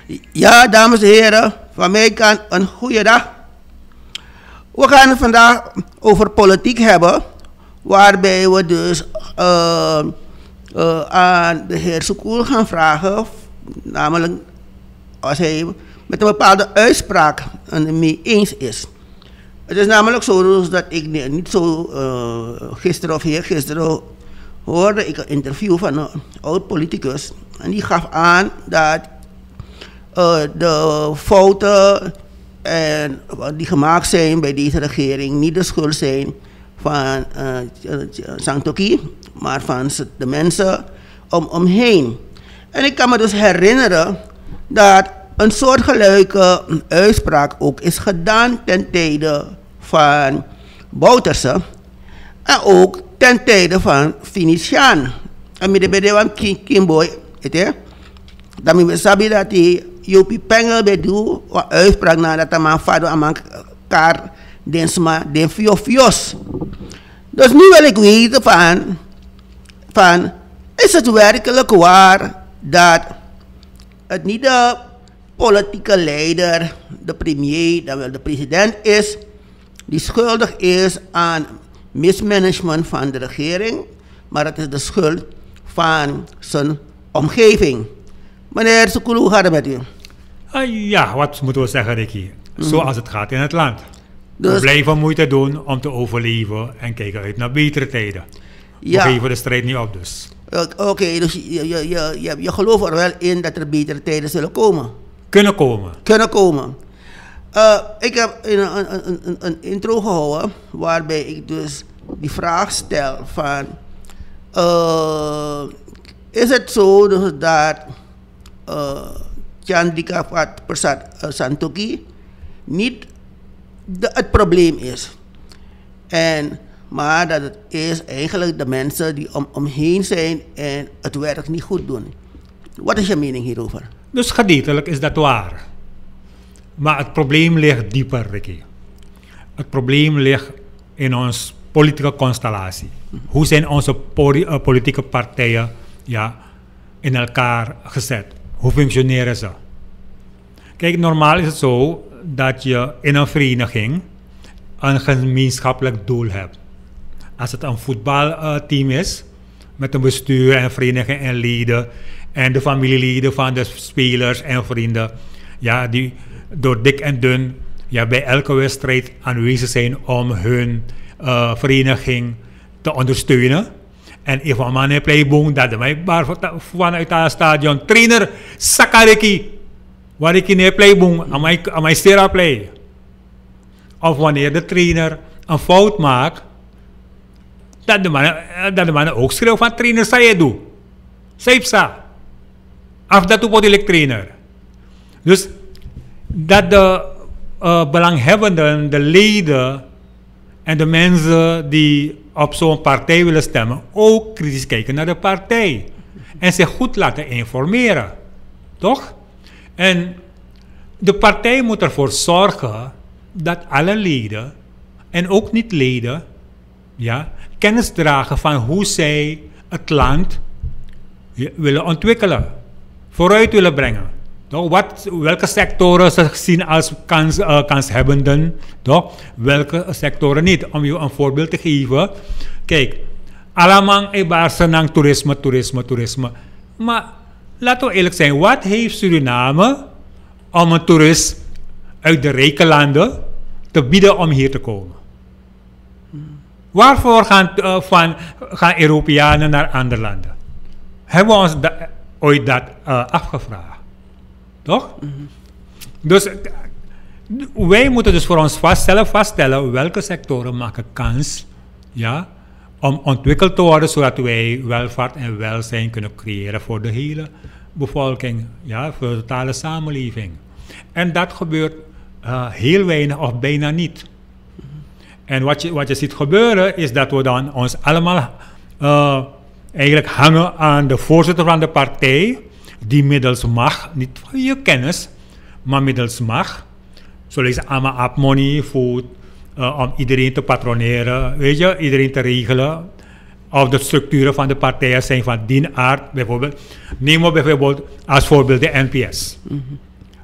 Ja, dames en heren, van mij kant een goede dag. We gaan het vandaag over politiek hebben, waarbij we dus aan de heer Soekoel gaan vragen, namelijk als hij met een bepaalde uitspraak het mee eens is. Het is namelijk zo dus dat ik niet zo gisteren of eergisteren hoorde ik een interview van een oud politicus en die gaf aan dat de fouten die gemaakt zijn bij deze regering niet de schuld zijn van Santokhi, maar van de mensen omheen. En ik kan me dus herinneren dat een soortgelijke uitspraak ook is gedaan ten tijde van Bouterse en ook ten tijde van Finitiaan. En met de van Kimboy, dan we sabi dat die Jopi Pengel bedoel wat uitspraak nadat de man vader aan elkaar den fios. Dus nu wil ik weten van is het werkelijk waar dat het niet de politieke leider, de premier, dan wel de president is, die schuldig is aan mismanagement van de regering, maar het is de schuld van zijn omgeving. Meneer Soekoel, hoe gaat het met u? Ja, wat moeten we zeggen, Ricky? Zoals het gaat in het land. Dus, we blijven moeite doen om te overleven en kijken uit naar betere tijden. Ja. We geven de strijd niet op dus. Oké, dus je gelooft er wel in dat er betere tijden zullen komen? Kunnen komen. Ik heb een intro gehouden waarbij ik dus die vraag stel van is het zo dus dat Chandrika Prasad Santokhi niet het probleem is, maar dat het is eigenlijk de mensen die omheen zijn en het werk niet goed doen. Wat is je mening hierover? Dus gedeeltelijk is dat waar. Maar het probleem ligt dieper, Ricky. Het probleem ligt in onze politieke constellatie. Hoe zijn onze politieke partijen in elkaar gezet? Hoe functioneren ze? Kijk, normaal is het zo dat je in een vereniging een gemeenschappelijk doel hebt. Als het een voetbalteam is, met een bestuur en vereniging en leden en de familieleden van de spelers en vrienden, die door dik en dun bij elke wedstrijd aanwezig zijn om hun vereniging te ondersteunen. En if een man heeft playboom, dat mij vanuit het stadion trainer Sakariki, waar ik in heb playboom, aan mijn stera play. Of wanneer de trainer een fout maakt, dat de man ook schreeuwt van trainer Sayedu. Saipsa. Af dat op de trainer. Dus dat de belanghebbenden, de leden en de mensen die op zo'n partij willen stemmen, ook kritisch kijken naar de partij. En zich goed laten informeren. Toch? En de partij moet ervoor zorgen dat alle leden en ook niet-leden kennis dragen van hoe zij het land willen ontwikkelen, vooruit willen brengen. Toch? Welke sectoren ze zien als kanshebbenden, toch? Welke sectoren niet. Om je een voorbeeld te geven. Kijk, allemaal senang toerisme. Maar laten we eerlijk zijn, wat heeft Suriname om een toerist uit de rijke landen te bieden om hier te komen? Waarvoor gaan Europeanen naar andere landen? Hebben we ons ooit dat afgevraagd? Toch? Dus wij moeten dus voor ons vaststellen welke sectoren maken kans om ontwikkeld te worden, zodat wij welvaart en welzijn kunnen creëren voor de hele bevolking, voor de totale samenleving. En dat gebeurt heel weinig of bijna niet. En wat je ziet gebeuren is dat we dan ons allemaal eigenlijk hangen aan de voorzitter van de partij, die middels macht, niet van je kennis, maar middels macht, zoals ze allemaal appmoney voert, om iedereen te patroneren, iedereen te regelen. Of de structuren van de partijen zijn van die aard, bijvoorbeeld. Neem we bijvoorbeeld als voorbeeld de NPS.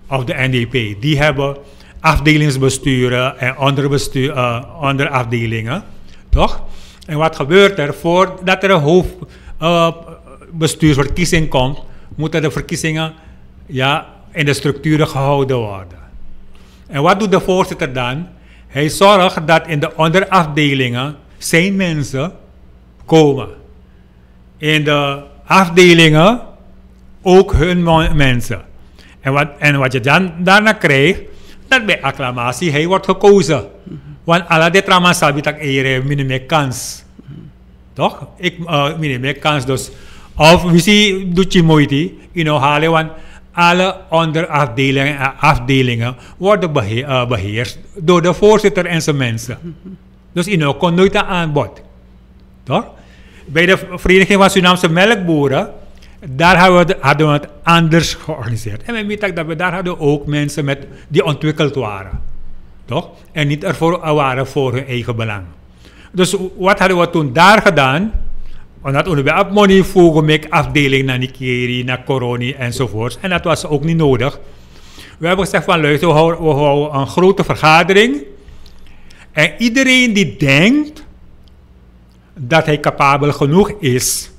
of de NDP, die hebben afdelingsbesturen en onderafdelingen, toch? En wat gebeurt er? Voordat er een hoofdbestuursverkiezing komt, moeten de verkiezingen in de structuren gehouden worden. En wat doet de voorzitter dan? Hij zorgt dat in de onderafdelingen zijn mensen komen. In de afdelingen ook hun mensen. En wat je dan daarna krijgt, dat bij acclamatie hij wordt gekozen. Want alle dit ramen sabi tak minimum kans. Toch? Ik minimum kans dus. Of we zien doet je moeite in halen, want alle onderafdelingen en afdelingen worden beheerst door de voorzitter en zijn mensen. Dus in kon nooit aan bod. Toch? Bij de Vereniging van Surinaamse Melkboeren, daar hadden we het anders georganiseerd. En we weten dat we daar hadden ook mensen met die ontwikkeld waren. Toch? En niet ervoor waren voor hun eigen belang. Dus wat hadden we toen daar gedaan? Omdat we op money voegen met afdeling naar Nikeri, naar Coroni enzovoort. En dat was ook niet nodig. We hebben gezegd van luister, we houden een grote vergadering. En iedereen die denkt dat hij capabel genoeg is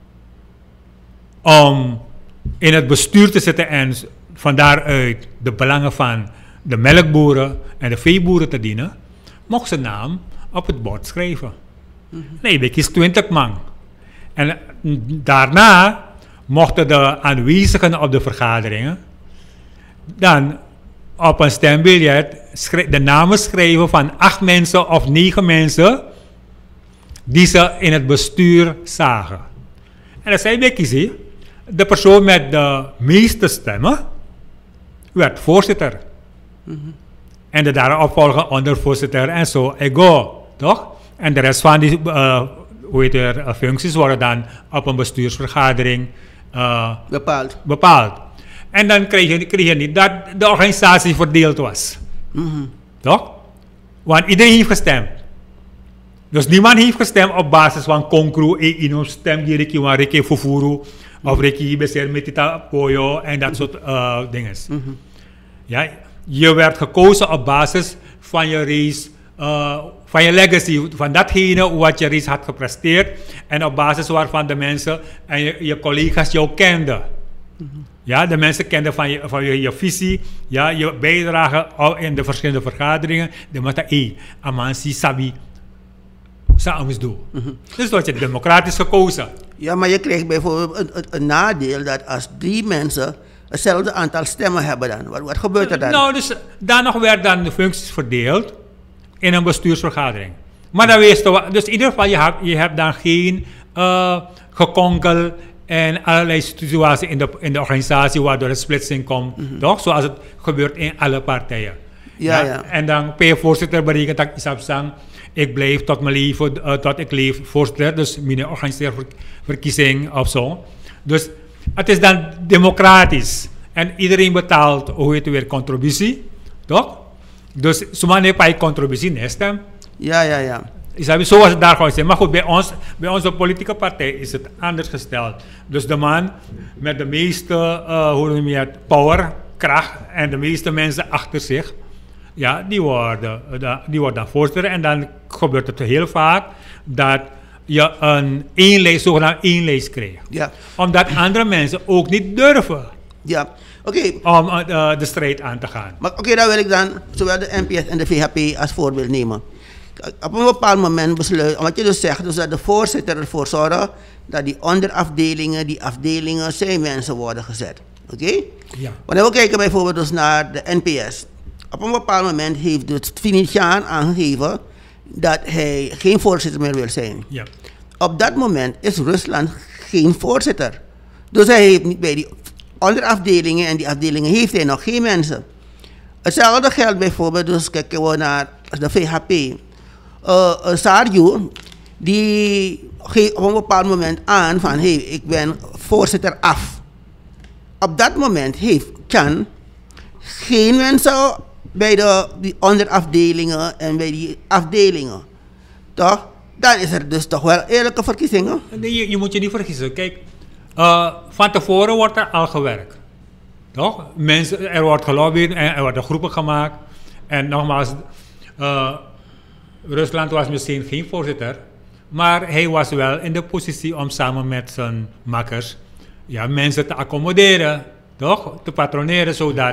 om in het bestuur te zitten en van daaruit de belangen van de melkboeren en de veeboeren te dienen, mocht zijn naam op het bord schrijven. Nee, ik kies 20 man. En daarna mochten de aanwezigen op de vergaderingen dan op een stembiljet de namen schrijven van 8 mensen of 9 mensen die ze in het bestuur zagen. En dat zei Bekkie, de persoon met de meeste stemmen werd voorzitter. En de daaropvolgende ondervoorzitter en zo, ego, toch? En de rest van die functies worden dan op een bestuursvergadering bepaald. En dan kreeg je niet dat de organisatie verdeeld was. Toch? Want iedereen heeft gestemd. Dus niemand heeft gestemd op basis van concru, in stem die Riki Fufuru of Riki Beser Metita Poyo en dat soort dingen. Ja, je werd gekozen op basis van je race, van je legacy, van datgene wat je reeds had gepresteerd en op basis waarvan de mensen en je collega's jou kenden. Ja, de mensen kenden van je visie, ja, je bijdrage in de verschillende vergaderingen. De mensen, amansi sabi, samen doen. Dus dat je democratisch gekozen. Ja, maar je krijgt bijvoorbeeld een nadeel dat als 3 mensen hetzelfde aantal stemmen hebben dan. Wat gebeurt er dan? Nou, dus dan nog werd dan de functies verdeeld in een bestuursvergadering. Maar dan wees dus in ieder geval, je hebt dan geen gekonkel en allerlei situaties in de organisatie waardoor een splitsing komt, toch? Zoals het gebeurt in alle partijen. Ja. En dan per voorzitter berekent dat Isabsang, ik blijf tot mijn leven, tot ik leef voorzitter, dus mijn organiseerverkiezing of zo. Dus het is dan democratisch en iedereen betaalt weer contributie, toch? Dus zomaar heb je contributie niet stem. Ja. Zo was het daar gewoon. Maar goed, bij onze politieke partij is het anders gesteld. Dus de man met de meeste power, kracht en de meeste mensen achter zich, ja, die worden dan voorzitter. En dan gebeurt het heel vaak dat je een zogenaamd één lijst krijgt. Ja. Omdat andere mensen ook niet durven. Ja. Om de strijd aan te gaan. Maar dan wil ik dan zowel de NPS en de VHP als voorbeeld nemen. Op een bepaald moment besluit, wat je dus zegt, dus dat de voorzitter ervoor zorgt dat die onderafdelingen, die afdelingen zijn mensen worden gezet. Ja. Wanneer we kijken bijvoorbeeld dus naar de NPS. Op een bepaald moment heeft dus Finitiaan aangegeven dat hij geen voorzitter meer wil zijn. Ja. Op dat moment is Rusland geen voorzitter. Dus hij heeft niet bij die onderafdelingen en die afdelingen heeft hij nog geen mensen. Hetzelfde geldt bijvoorbeeld, dus kijken we naar de VHP. Sarju, die geeft op een bepaald moment aan van hey, ik ben voorzitter af. Op dat moment heeft Chan geen mensen bij die onderafdelingen en bij die afdelingen. Toch? Dan is er dus toch wel eerlijke verkiezingen. Nee, je moet je niet vergissen. Kijk, van tevoren wordt er al gewerkt. Toch? Mensen, er wordt gelobbyd en er worden groepen gemaakt. En nogmaals, Rusland was misschien geen voorzitter, maar hij was wel in de positie om samen met zijn makkers mensen te accommoderen, toch? Te patroneren, zodat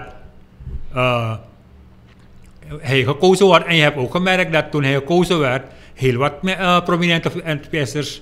hij gekozen wordt. En je hebt ook gemerkt dat toen hij gekozen werd, heel wat prominente NPS'ers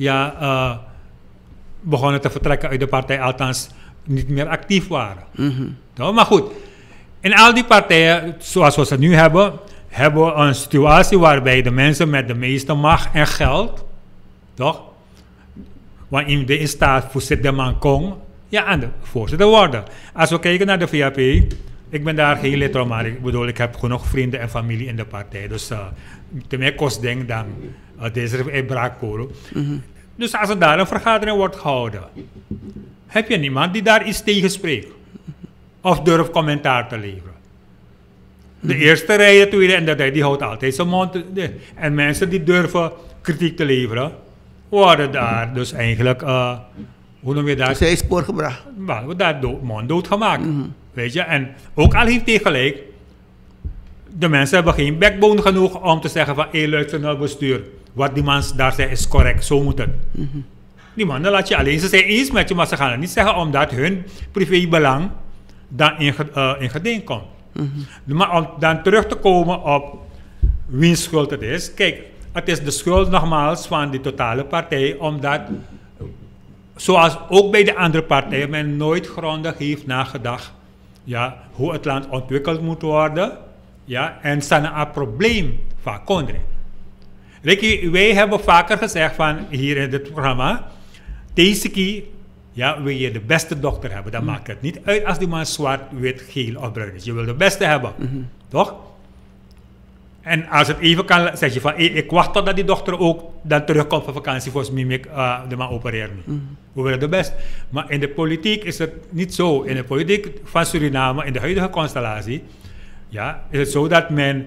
begonnen te vertrekken uit de partij, althans niet meer actief waren. Toch? Maar goed, in al die partijen, zoals we ze nu hebben, hebben we een situatie waarbij de mensen met de meeste macht en geld, toch? Want in staat voor zit de man Kong, aan de voorzitter worden. Als we kijken naar de VAP, ik ben daar geen lid van, maar ik heb genoeg vrienden en familie in de partij. Dus te meer kost denk dan deze braakkolen. Dus als er daar een vergadering wordt gehouden, heb je niemand die daar iets tegen spreekt. Of durft commentaar te leveren. De eerste rij, de tweede en de derde, die houdt altijd zijn mond. En mensen die durven kritiek te leveren, worden daar dus eigenlijk, hoe noem je dat? Zij spoor gebracht. Daar monddood gemaakt. Weet je, en ook al heeft hij gelijk, de mensen hebben geen backbone genoeg om te zeggen van, luister naar het bestuur. Wat die man daar zegt is correct, zo moet het. Die mannen laat je alleen, ze zijn eens met je, maar ze gaan het niet zeggen omdat hun privébelang dan in geding komt. Maar om dan terug te komen op wiens schuld het is. Kijk, het is de schuld nogmaals van die totale partij, omdat, zoals ook bij de andere partijen, men nooit grondig heeft nagedacht hoe het land ontwikkeld moet worden. En zijn een probleem van Kondre. Ricky, wij hebben vaker gezegd van hier in dit programma, deze keer wil je de beste dokter hebben. Dan maakt het niet uit als die man zwart, wit, geel of bruin is. Je wil de beste hebben, toch? En als het even kan, zeg je van, ik wacht totdat die dokter ook dan terugkomt van vakantie, volgens mij de man opereert niet. We willen de beste. Maar in de politiek is het niet zo. In de politiek van Suriname, in de huidige constellatie, is het zo dat men,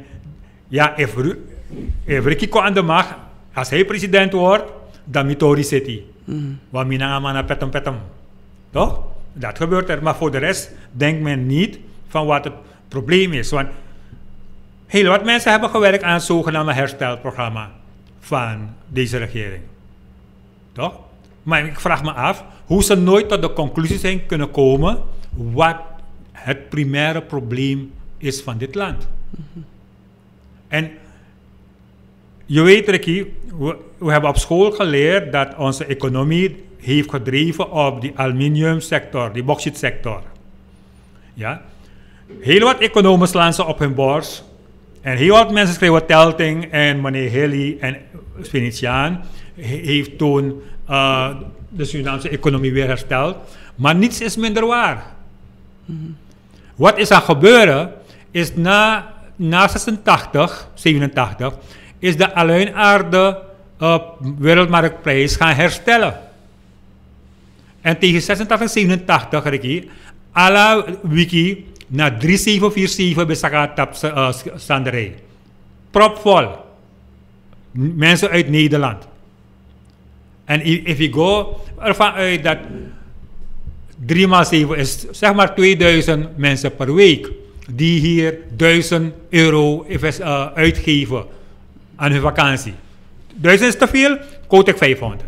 if Ricky komt aan de macht, als hij president wordt, dan Mitori City. Want minanga petem. Toch? Dat gebeurt er. Maar voor de rest denkt men niet van wat het probleem is. Want heel wat mensen hebben gewerkt aan het zogenaamde herstelprogramma van deze regering. Toch? Maar ik vraag me af hoe ze nooit tot de conclusie zijn kunnen komen wat het primaire probleem is van dit land. En je weet, Ricky, we hebben op school geleerd dat onze economie heeft gedreven op die aluminiumsector, die bauxietsector. Heel wat economen slaan ze op hun borst. En heel wat mensen schrijven Telting en meneer Hilly en Venetiaan heeft toen de Surinaamse economie weer hersteld. Maar niets is minder waar. Wat is er gebeuren is na 86, 87 is de aluinaarde wereldmarktprijs gaan herstellen. En tegen 86, 87, Ricky, alle wiki naar 3747 besaka tapsanderij. Propvol. Mensen uit Nederland. En if you go ervan uit dat 3 maal 7 is zeg maar 2000 mensen per week die hier €1000 uitgeven aan hun vakantie. 1000 is te veel, quote ik 500.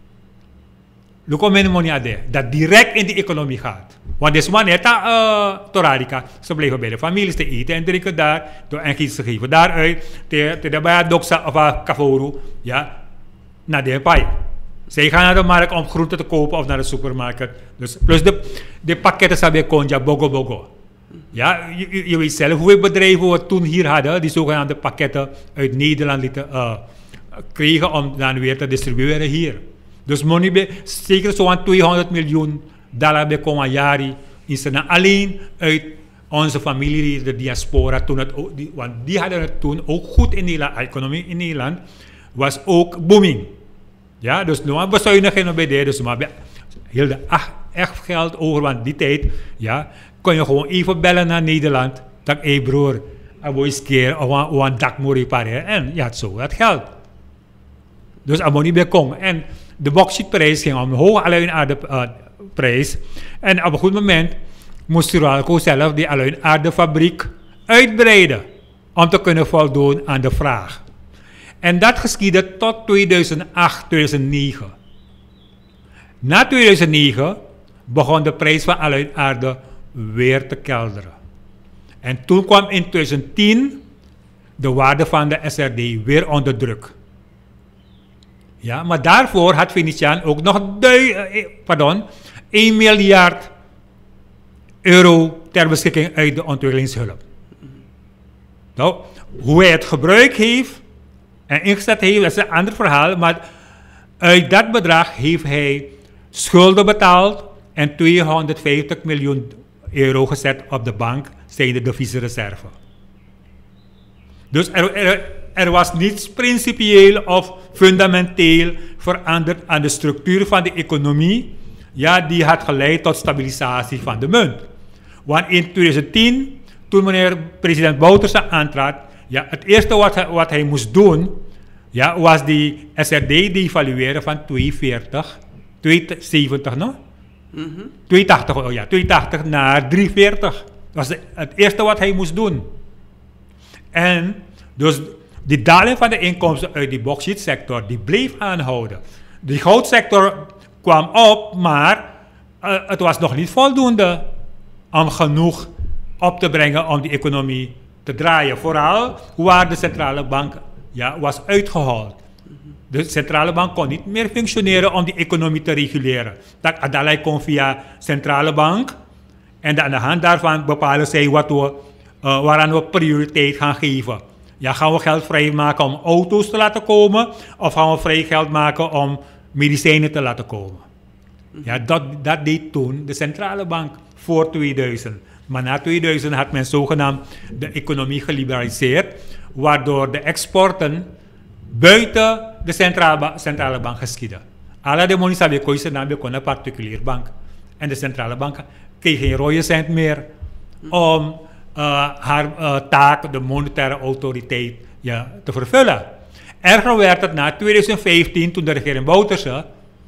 Look hoe min money ade. Dat direct in de economie gaat. Want deze man heeft Torarica. Ze blijven bij de families te eten en drinken daar. En ze geven daaruit. Bij doksa of Kavoru. Naar de paai. Zij gaan naar de markt om groenten te kopen of naar de supermarkt. Dus, plus de pakketten zijn bij Konja, Bogo. Je weet zelf hoeveel bedrijven we toen hier hadden. Die zogenaamde pakketten uit Nederland kregen om dan weer te distribueren hier. Dus money zeker zo'n $200 miljoen bij Komajari is er alleen uit onze familie, de diaspora, want die hadden het toen ook goed in Nederland. De economie in Nederland was ook booming. Dus nu maar bezuinigen bij de, dus maar heel de echt geld over, want die tijd, kon je gewoon even bellen naar Nederland, dat broer, een keer of een dak moet repareren en je had zo dat geld. Dus abonnie bij Kong. En de bauxietprijs ging om een hoge aluinaardeprijs. En op een goed moment moest Suralco zelf die aluinaardefabriek uitbreiden om te kunnen voldoen aan de vraag. En dat geschiedde tot 2008, 2009. Na 2009 begon de prijs van aluinaarde weer te kelderen. En toen kwam in 2010 de waarde van de SRD weer onder druk. Ja, maar daarvoor had Venetiaan ook nog 1 miljard euro ter beschikking uit de ontwikkelingshulp. Nou, hoe hij het gebruikt heeft en ingezet heeft, dat is een ander verhaal. Maar uit dat bedrag heeft hij schulden betaald en 250 miljoen euro gezet op de bank, zijn de deviezenreserve. Dus er was niets principieel of fundamenteel veranderd aan de structuur van de economie. Ja, die had geleid tot stabilisatie van de munt. Want in 2010, toen meneer president Bouterse aantrad, ja, het eerste wat hij moest doen, ja, was die SRD devalueren van 240, 270, no? 280, oh ja, 280 naar 340. Dat was het eerste wat hij moest doen. En dus die daling van de inkomsten uit die bauxietsector, die bleef aanhouden. De goudsector kwam op, maar het was nog niet voldoende om genoeg op te brengen om die economie te draaien. Vooral waar de centrale bank was uitgehold. De centrale bank kon niet meer functioneren om die economie te reguleren. Dat Adalai kon via centrale bank en aan de hand daarvan bepalen zij waaraan we prioriteit gaan geven. Ja, gaan we geld vrijmaken om auto's te laten komen of gaan we vrij geld maken om medicijnen te laten komen? Ja, dat deed toen de centrale bank voor 2000. Maar na 2000 had men zogenaamd de economie geliberaliseerd, waardoor de exporten buiten de centrale bank geschieden. Alla de money sabe koise na be een particulier bank. En de centrale bank kreeg geen rode cent meer om haar taak, de monetaire autoriteit, te vervullen. Erger werd het na 2015, toen de regering Bouterse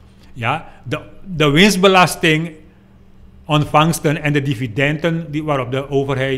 de winstbelasting ontvangsten en de dividenden waarop de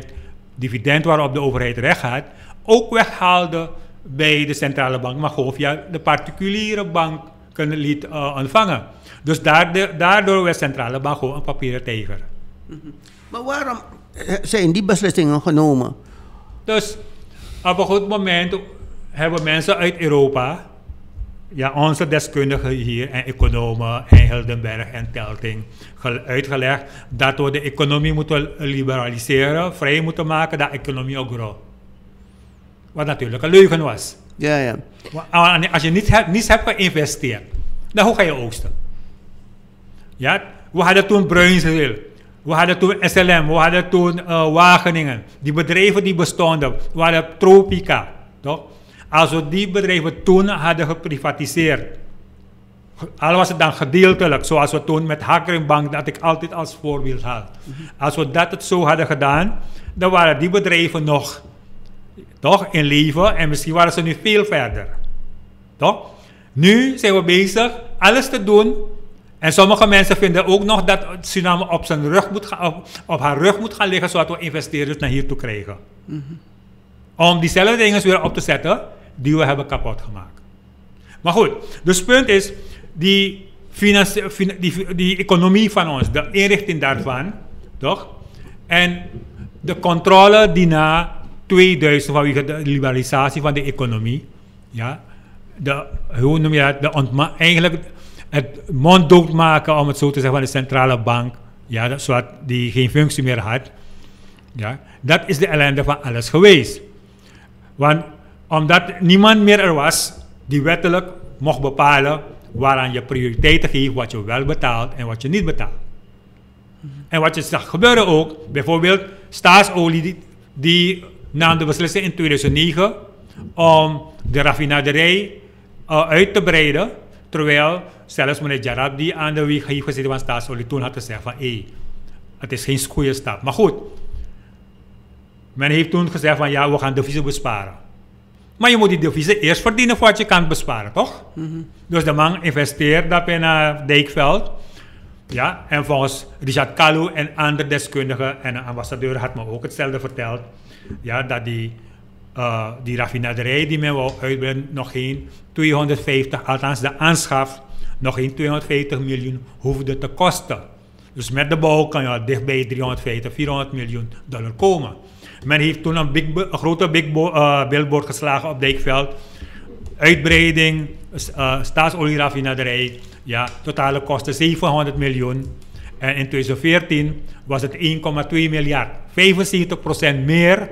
overheid recht had, ook weghaalde bij de centrale bank, maar gewoon via de particuliere banken liet ontvangen. Dus daardoor werd de centrale bank gewoon een papieren tijger. Maar waarom zijn die beslissingen genomen? Dus op een goed moment hebben mensen uit Europa, ja, onze deskundigen hier en economen en Hildenberg en Telting uitgelegd dat we de economie moeten liberaliseren, vrij moeten maken, dat de economie ook groeit. Wat natuurlijk een leugen was. Ja. Als je niets hebt geïnvesteerd, dan hoe ga je oogsten? Ja, we hadden toen Bruinswil, we hadden toen SLM, we hadden toen Wageningen. Die bedrijven die bestonden, we hadden Tropica. Toch? Als we die bedrijven toen hadden geprivatiseerd, al was het dan gedeeltelijk, zoals we toen met Hakkeringbank, dat ik altijd als voorbeeld haal. Als we dat zo hadden gedaan, dan waren die bedrijven nog toch in leven en misschien waren ze nu veel verder. Toch? Nu zijn we bezig alles te doen en sommige mensen vinden ook nog dat Suriname op haar rug moet gaan liggen zodat we investeerders naar hier toe krijgen. Om diezelfde dingen weer op te zetten die we hebben kapot gemaakt. Maar goed, dus het punt is, die economie van ons, de inrichting daarvan, toch? En de controle die na 2000 vanwege de liberalisatie van de economie, ja, hoe noem je dat, eigenlijk het monddood maken, om het zo te zeggen, van de centrale bank, ja, zodat die geen functie meer had, ja, dat is de ellende van alles geweest. Want omdat niemand meer er was die wettelijk mocht bepalen waaraan je prioriteiten geeft, wat je wel betaalt en wat je niet betaalt. En wat je zag gebeuren ook, bijvoorbeeld Staatsolie die nam de beslissing in 2009 om de raffinaderij uit te breiden, terwijl zelfs meneer Jarab die aan de wieg heeft gezeten van Staatsolie toen had gezegd van het is geen goede stap. Maar goed, men heeft toen gezegd van ja, we gaan deviezen besparen. Maar je moet die deviezen eerst verdienen voordat je kan besparen, toch? Dus de man investeert dat in Dijkveld. Ja, en volgens Richard Kalou en andere deskundigen en de ambassadeur had me ook hetzelfde verteld. Ja, dat die raffinaderij die men wou uitbreiden nog geen 250, althans de aanschaf, nog geen 250 miljoen hoefde te kosten. Dus met de bouw kan je al dichtbij 350, 400 miljoen dollar komen. Men heeft toen een grote billboard geslagen op Dijkveld. Uitbreiding, staatsolierafinaderij, ja, totale kosten 700 miljoen. En in 2014 was het 1,2 miljard. 75% meer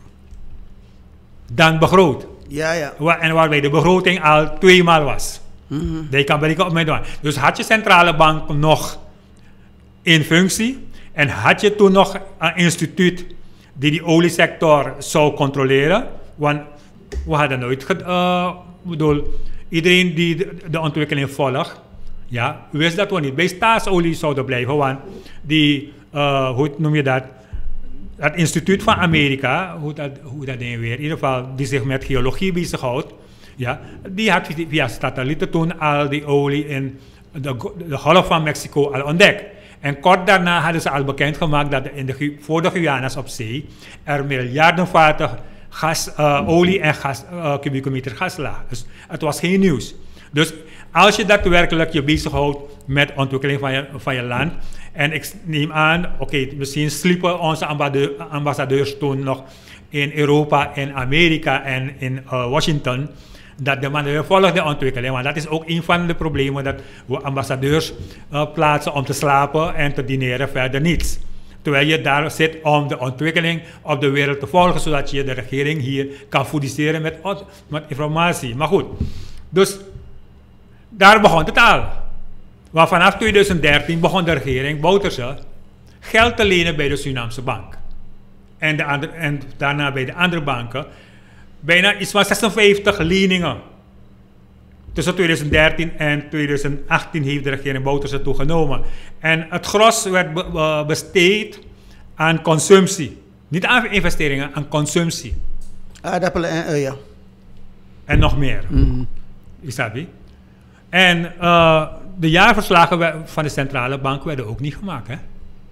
dan begroot. Ja, ja. En waarbij de begroting al 2 maal was. Dat kan bereiken op mijn doen. Dus had je centrale bank nog in functie en had je toen nog een instituut die oliesector zou controleren, want we hadden nooit iedereen die de ontwikkeling volgt, ja, wist dat we niet bij staatsolie zouden blijven, want hoe noem je dat? Het instituut van Amerika, hoe dat ding weer, in ieder geval die zich met geologie bezighoudt, ja, die had via satellieten toen al die olie in de golf van Mexico al ontdekt. En kort daarna hadden ze al bekendgemaakt dat voor de Guyana's op zee er miljarden vaten olie en kubieke meter gas lagen. Dus het was geen nieuws. Dus als je daadwerkelijk je bezighoudt met ontwikkeling van je land, en ik neem aan, misschien sliepen onze ambassadeurs toen nog in Europa, in Amerika en in Washington, dat de man volgt de ontwikkeling. Want dat is ook een van de problemen, dat we ambassadeurs plaatsen om te slapen en te dineren, verder niets. Terwijl je daar zit om de ontwikkeling op de wereld te volgen, zodat je de regering hier kan fournisseren met informatie. Maar goed, dus daar begon het al. Maar vanaf 2013 begon de regering Bouterse geld te lenen bij de Surinaamse bank. En daarna bij de andere banken. Bijna iets van 56 leningen. Tussen 2013 en 2018 heeft de regering Bouterse toegenomen. En het gros werd besteed aan consumptie. Niet aan investeringen, aan consumptie. Aardappelen en uien. En nog meer. Isabi. En de jaarverslagen van de centrale bank werden ook niet gemaakt. Hè?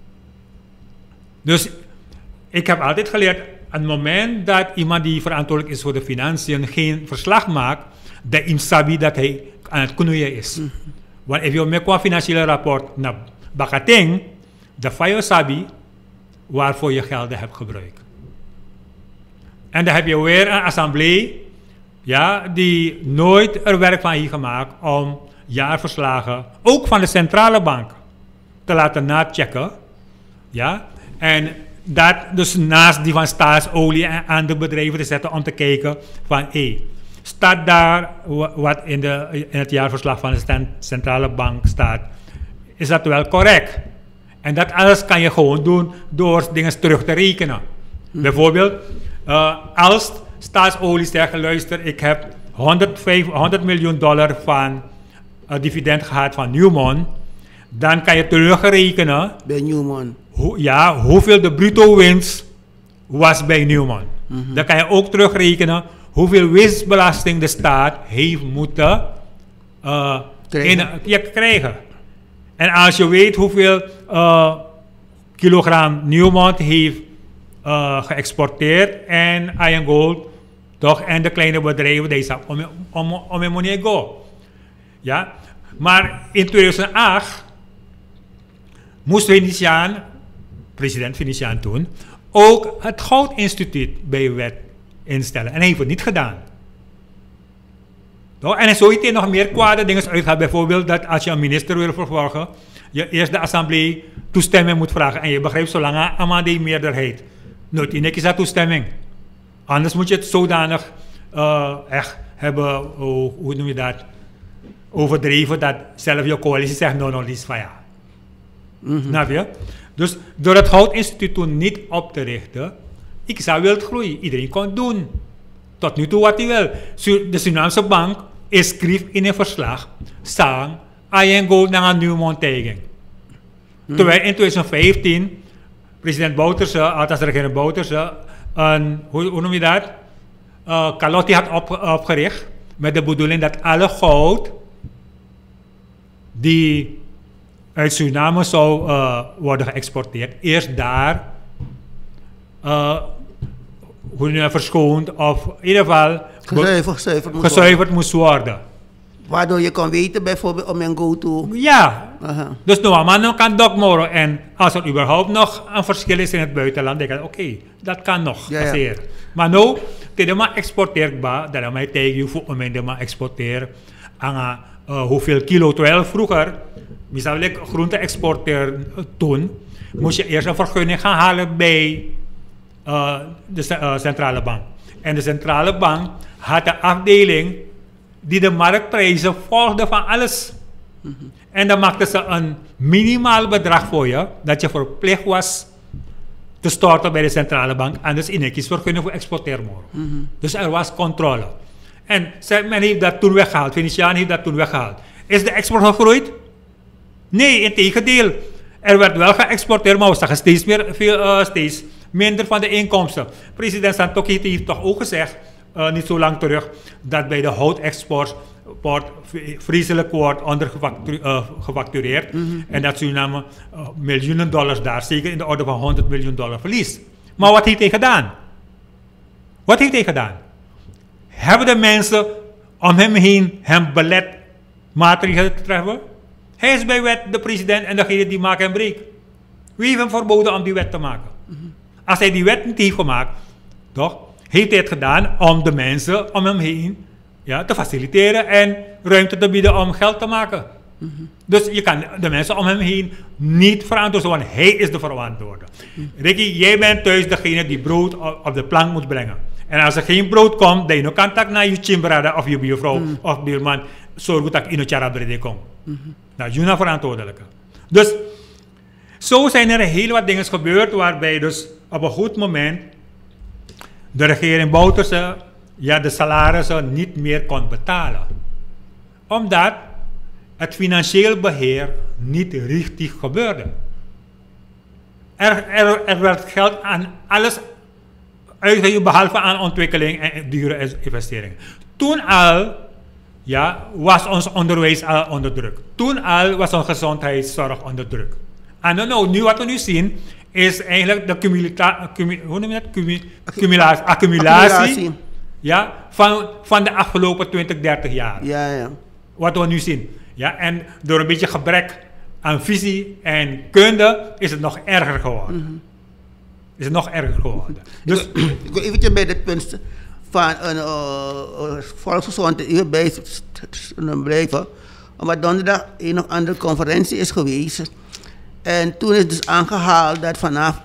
Dus ik heb altijd geleerd, op het moment dat iemand die verantwoordelijk is voor de financiën geen verslag maakt, dat hij sabi dat hij aan het knoeien is. Want als je met een financiële rapport naar Bakating, dan van je sabi waarvoor je gelden hebt gebruikt. En dan heb je weer een assemblee, ja, die nooit er werk van heeft gemaakt om jaarverslagen, ook van de centrale bank, te laten nachecken. Ja? En dat dus naast die van staatsolie en andere bedrijven te zetten om te kijken van staat daar wat in het jaarverslag van de centrale bank staat, is dat wel correct? En dat alles kan je gewoon doen door dingen terug te rekenen. Bijvoorbeeld, als staatsolie zegt, luister, ik heb $100 miljoen van dividend gehad van Newmont, dan kan je terugrekenen bij Newmont. Hoeveel de bruto winst was bij Newmont. Dan kan je ook terugrekenen hoeveel winstbelasting de staat heeft moeten krijgen. En als je weet hoeveel kilogram Newmont heeft geëxporteerd en Iron Gold, toch, en de kleine bedrijven, die zijn om een money go. Ja? Maar in 2008 moest president Venetiaan toen, ook het Goudinstituut bij wet instellen. En hij heeft het niet gedaan. Toch? En zo heeft hij nog meer kwade dingen uitgehaald. Bijvoorbeeld dat als je een minister wil vervolgen, je eerst de assemblee toestemming moet vragen. En je begrijpt, zolang aan die meerderheid nooit in is dat toestemming. Anders moet je het zodanig echt hebben, hoe noem je dat, overdreven, dat zelf je coalitie zegt, no, die is van ja. Snap je? Dus door het Goudinstituut toen niet op te richten, ik zou wild groeien. Iedereen kon doen. Tot nu toe wat hij wil. De Surinaamse bank schreef in een verslag, sang, Iron Gold naar een Newmont tegen. Terwijl in 2015 president Bouterse, althans de regering Bouterse, hoe noem je dat? Calotti had opgericht met de bedoeling dat alle goud die uit Suriname zou worden geëxporteerd, eerst daar verschoond of in ieder geval gezuiverd moest worden. Waardoor je kan weten bijvoorbeeld om een go-to. Ja, dus normaal kan dat mogen. En als er überhaupt nog een verschil is in het buitenland, dan denk ik, oké, dat kan nog. Ja. Maar nu, het maar exporteert, dat is mij tegen je voor om maar exporteren aan hoeveel kilo. Terwijl vroeger, misal groente exporteer toen, moest je eerst een vergunning gaan halen bij de centrale bank. En de centrale bank had een afdeling die de marktprijzen volgde van alles. En dan maakten ze een minimaal bedrag voor je, dat je verplicht was te storten bij de centrale bank, anders in een vergunning voor exporteren mogen. Dus er was controle. En men heeft dat toen weggehaald, Venetiaan heeft dat toen weggehaald. Is de export gegroeid? Nee, integendeel. Er werd wel geëxporteerd, maar we zagen steeds minder van de inkomsten. President Santokhi heeft toch ook gezegd, niet zo lang terug, dat bij de houtexport vreselijk wordt gefactureerd. En dat Suriname miljoenen dollars daar, zeker in de orde van $100 miljoen verliest. Maar wat heeft hij gedaan? Wat heeft hij gedaan? Hebben de mensen om hem heen hem belet maatregelen te treffen? Hij is bij wet de president en degene die maakt en breekt. Wie heeft hem verboden om die wet te maken? Als hij die wet niet heeft gemaakt, toch, heeft hij het gedaan om de mensen om hem heen te faciliteren en ruimte te bieden om geld te maken. Dus je kan de mensen om hem heen niet verantwoorden, want hij is de verantwoorde. Ricky, jij bent thuis degene die brood op de plank moet brengen. En als er geen brood komt, dan je nog contact naar je chimbrada of je buurvrouw of buurman, zorg dat je in het jarabrede komt. Nou, je bent verantwoordelijke. Dus zo zijn er heel wat dingen gebeurd waarbij dus op een goed moment de regering Bouterse de salarissen niet meer kon betalen. Omdat het financieel beheer niet richtig gebeurde. Er werd geld aan alles uitgegeven behalve aan ontwikkeling en dure investeringen. Toen al was ons onderwijs al onder druk. Toen al was onze gezondheidszorg onder druk. En nu wat we nu zien is eigenlijk de accumulatie van de afgelopen 20, 30 jaar. Ja. Wat we nu zien. En door een beetje gebrek aan visie en kunde is het nog erger geworden. Dus ik wil eventjes bij dit punt van een volksgezondheid hierbij blijven. Omdat donderdag een of andere conferentie is geweest. En toen is dus aangehaald dat vanaf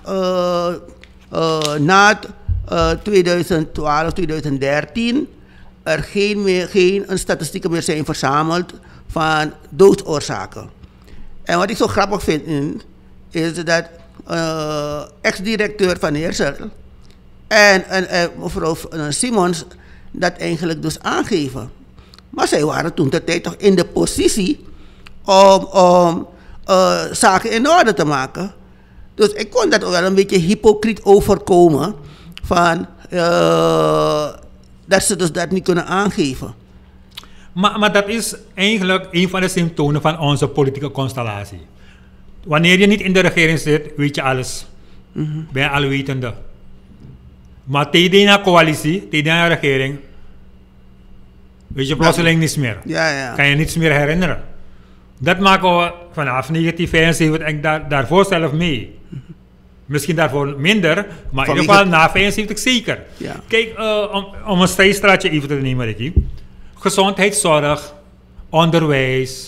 na 2012, 2013 er geen statistieken meer zijn verzameld van doodsoorzaken. En wat ik zo grappig vind is dat ex-directeur van Heersel en mevrouw Simons dat eigenlijk dus aangeven. Maar zij waren toen de tijd toch in de positie om zaken in orde te maken. Dus ik kon dat ook wel een beetje hypocriet overkomen van dat ze dus dat niet kunnen aangeven. Maar dat is eigenlijk een van de symptomen van onze politieke constellatie. Wanneer je niet in de regering zit, weet je alles. Ben je alwetende. Maar tegen een coalitie, tegen een regering, weet je plotseling niets meer. Kan je niets meer herinneren. Dat maken we vanaf 1975 en daarvoor zelf mee. Misschien daarvoor minder, maar in ieder geval na 75 zeker. Ja. Kijk, om een stijlstraatje even te nemen, Ricky. Gezondheidszorg, onderwijs,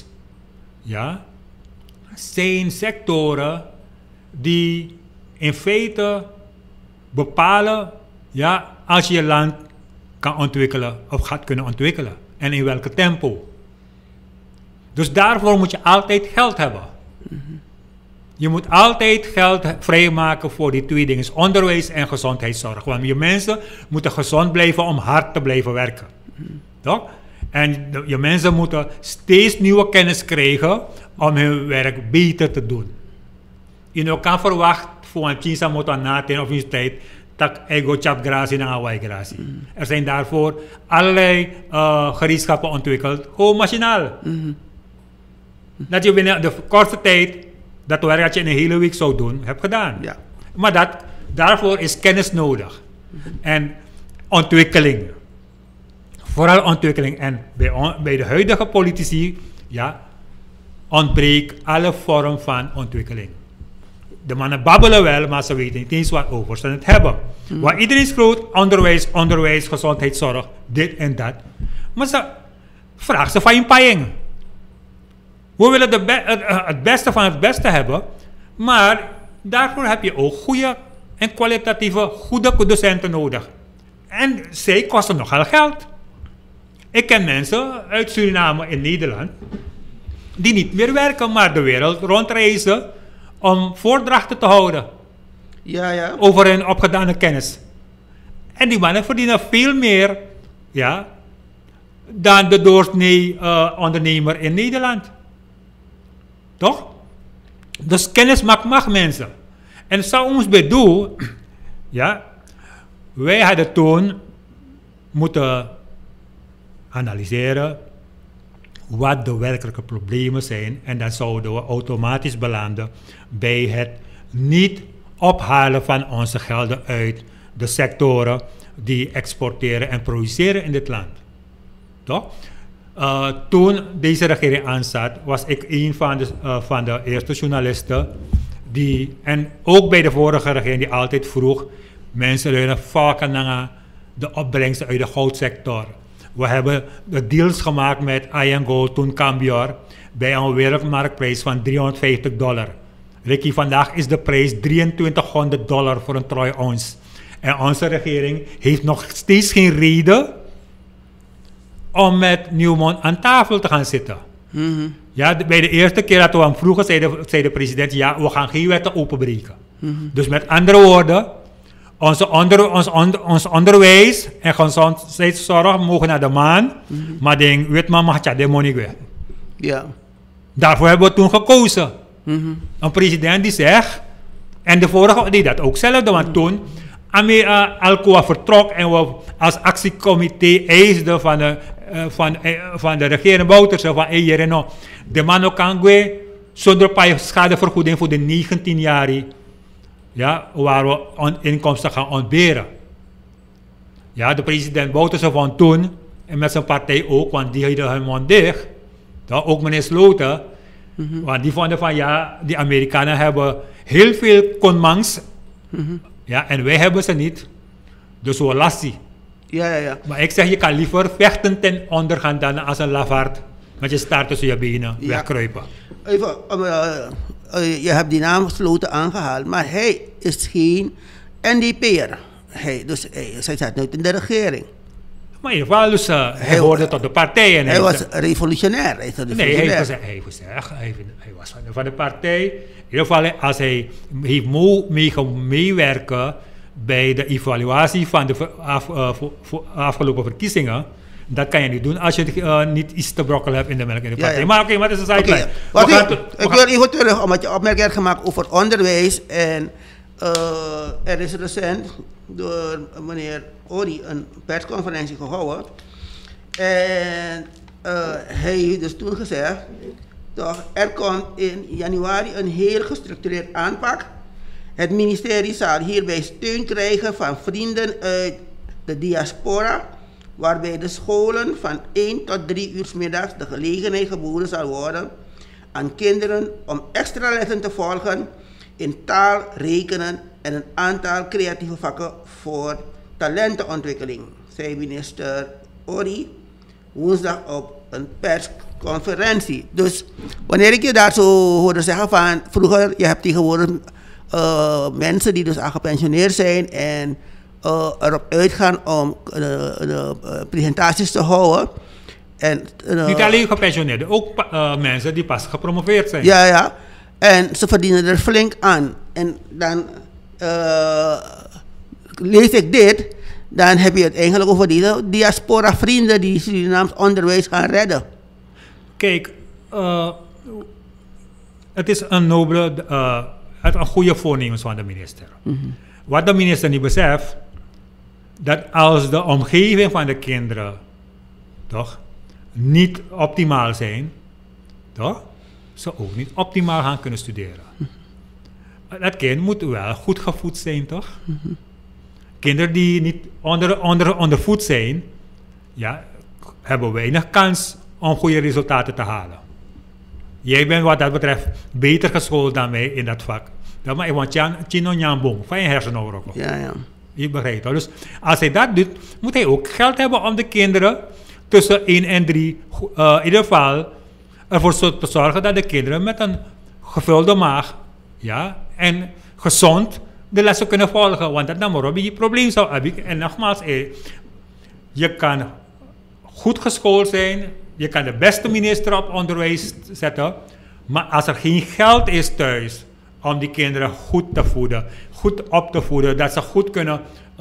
zijn sectoren die in feite bepalen als je je land kan ontwikkelen of gaat kunnen ontwikkelen en in welke tempo. Dus daarvoor moet je altijd geld hebben. Je moet altijd geld vrijmaken voor die twee dingen, onderwijs en gezondheidszorg. Want je mensen moeten gezond blijven om hard te blijven werken. Toch? En je mensen moeten steeds nieuwe kennis krijgen om hun werk beter te doen. Je kan verwachten voor een Chinese motor na ten of een tijd dat ego chap gratie en Hawaii gratie. Er zijn daarvoor allerlei gereedschappen ontwikkeld, gewoon machinaal. Dat je binnen de kortste tijd dat werk dat je in een hele week zou doen, hebt gedaan. Ja. Maar daarvoor is kennis nodig. En ontwikkeling. Vooral ontwikkeling. En bij de huidige politici ontbreekt alle vorm van ontwikkeling. De mannen babbelen wel, maar ze weten niet eens wat over ze het hebben. Waar iedereen is groot, onderwijs, gezondheidszorg, dit en dat. Maar ze vragen ze van je paying. We willen het beste van het beste hebben, maar daarvoor heb je ook goede en kwalitatieve, goede docenten nodig. En zij kosten nogal geld. Ik ken mensen uit Suriname in Nederland die niet meer werken, maar de wereld rondreizen om voordrachten te houden over hun opgedane kennis. En die mannen verdienen veel meer dan de doorsnee ondernemer in Nederland. Toch? Dus kennis mag mensen. En zou ons bedoel, wij hadden toen moeten analyseren wat de werkelijke problemen zijn. En dan zouden we automatisch belanden bij het niet ophalen van onze gelden uit de sectoren die exporteren en produceren in dit land. Toch? Toen deze regering aanzat, was ik een van de eerste journalisten en ook bij de vorige regering die altijd vroeg, mensen leunen vaak naar de opbrengsten uit de goudsector. We hebben de deals gemaakt met IANGOLD, toen Cambior, bij een wereldmarktprijs van $350. Ricky, vandaag is de prijs $2300 voor een troy ounce. En onze regering heeft nog steeds geen reden om met Newmont aan tafel te gaan zitten. Bij de eerste keer dat we hem vroegen, zei de president, we gaan geen wetten openbreken. Dus met andere woorden, ons onderwijs en gezondheidszorg mogen naar de maan, maar de wetman mag het de money weg. Ja. Daarvoor hebben we toen gekozen. Een president die zegt, en de vorige deed dat ook zelf, want toen Alcoa vertrok en we als actiecomité eisden van de regering Bouterse van de man kan zonder schadevergoeding voor de 19 jaar waar we inkomsten gaan ontberen. De president Bouterse van toen en met zijn partij ook, want die hielden hun mond dicht. Ook meneer Sloten, want die vonden van die Amerikanen hebben heel veel conmangs. En wij hebben ze niet. Dus we lasten. Ja. Maar ik zeg, je kan liever vechten ten onder gaan dan als een lafaard met je staart tussen je benen wegkruipen. Even, je hebt die naam Sloten aangehaald, maar hij is geen NDP'er. Hij zat nooit in de regering. Maar in ieder geval, dus, hij hoorde tot de partij. En hij was revolutionair. Hij was van de partij. In ieder geval, als hij heeft meewerken bij de evaluatie van de afgelopen verkiezingen, dat kan je niet doen als je niet iets te brokkelen hebt in de melk in de partij. Maar oké, wat is de sideline? Ik wil even terug, omdat je opmerking hebt gemaakt over onderwijs. En er is recent door meneer Ori een persconferentie gehouden. En hij heeft dus toen gezegd, er komt in januari een heel gestructureerd aanpak. Het ministerie zal hierbij steun krijgen van vrienden uit de diaspora, waarbij de scholen van 1 tot 3 uur 's middags de gelegenheid geboden zal worden aan kinderen om extra lessen te volgen in taal, rekenen en een aantal creatieve vakken voor talentenontwikkeling, zei minister Ori woensdag op een persconferentie. Dus wanneer ik je daar zo hoorde zeggen van vroeger, je hebt tegenwoordig mensen die dus al gepensioneerd zijn en erop uitgaan om presentaties te houden. En, niet alleen gepensioneerden, ook mensen die pas gepromoveerd zijn. Ja. En ze verdienen er flink aan. En dan lees ik dit, dan heb je het eigenlijk over die diaspora vrienden die Surinaams onderwijs gaan redden. Kijk, het is een nobele, een goede voornemens van de minister. Wat de minister niet beseft, dat als de omgeving van de kinderen toch niet optimaal zijn, toch? ze ook niet optimaal gaan kunnen studeren. Dat kind moet wel goed gevoed zijn, toch? Kinderen die niet ondervoed zijn, ja, hebben weinig kans om goede resultaten te halen. Jij bent wat dat betreft beter geschoold dan mij in dat vak. Dat maar want Chino Nyambong van je hersenen. Ja. Je begrijpt wel. Dus als hij dat doet, moet hij ook geld hebben om de kinderen tussen 1 en 3 in ieder geval ervoor te zorgen dat de kinderen met een gevulde maag, ja, en gezond de lessen kunnen volgen. Want dat dan maar een probleem zou hebben. En nogmaals, je kan goed geschoold zijn, je kan de beste minister op onderwijs zetten, maar als er geen geld is thuis om die kinderen goed te voeden, goed op te voeden, dat ze goed kunnen,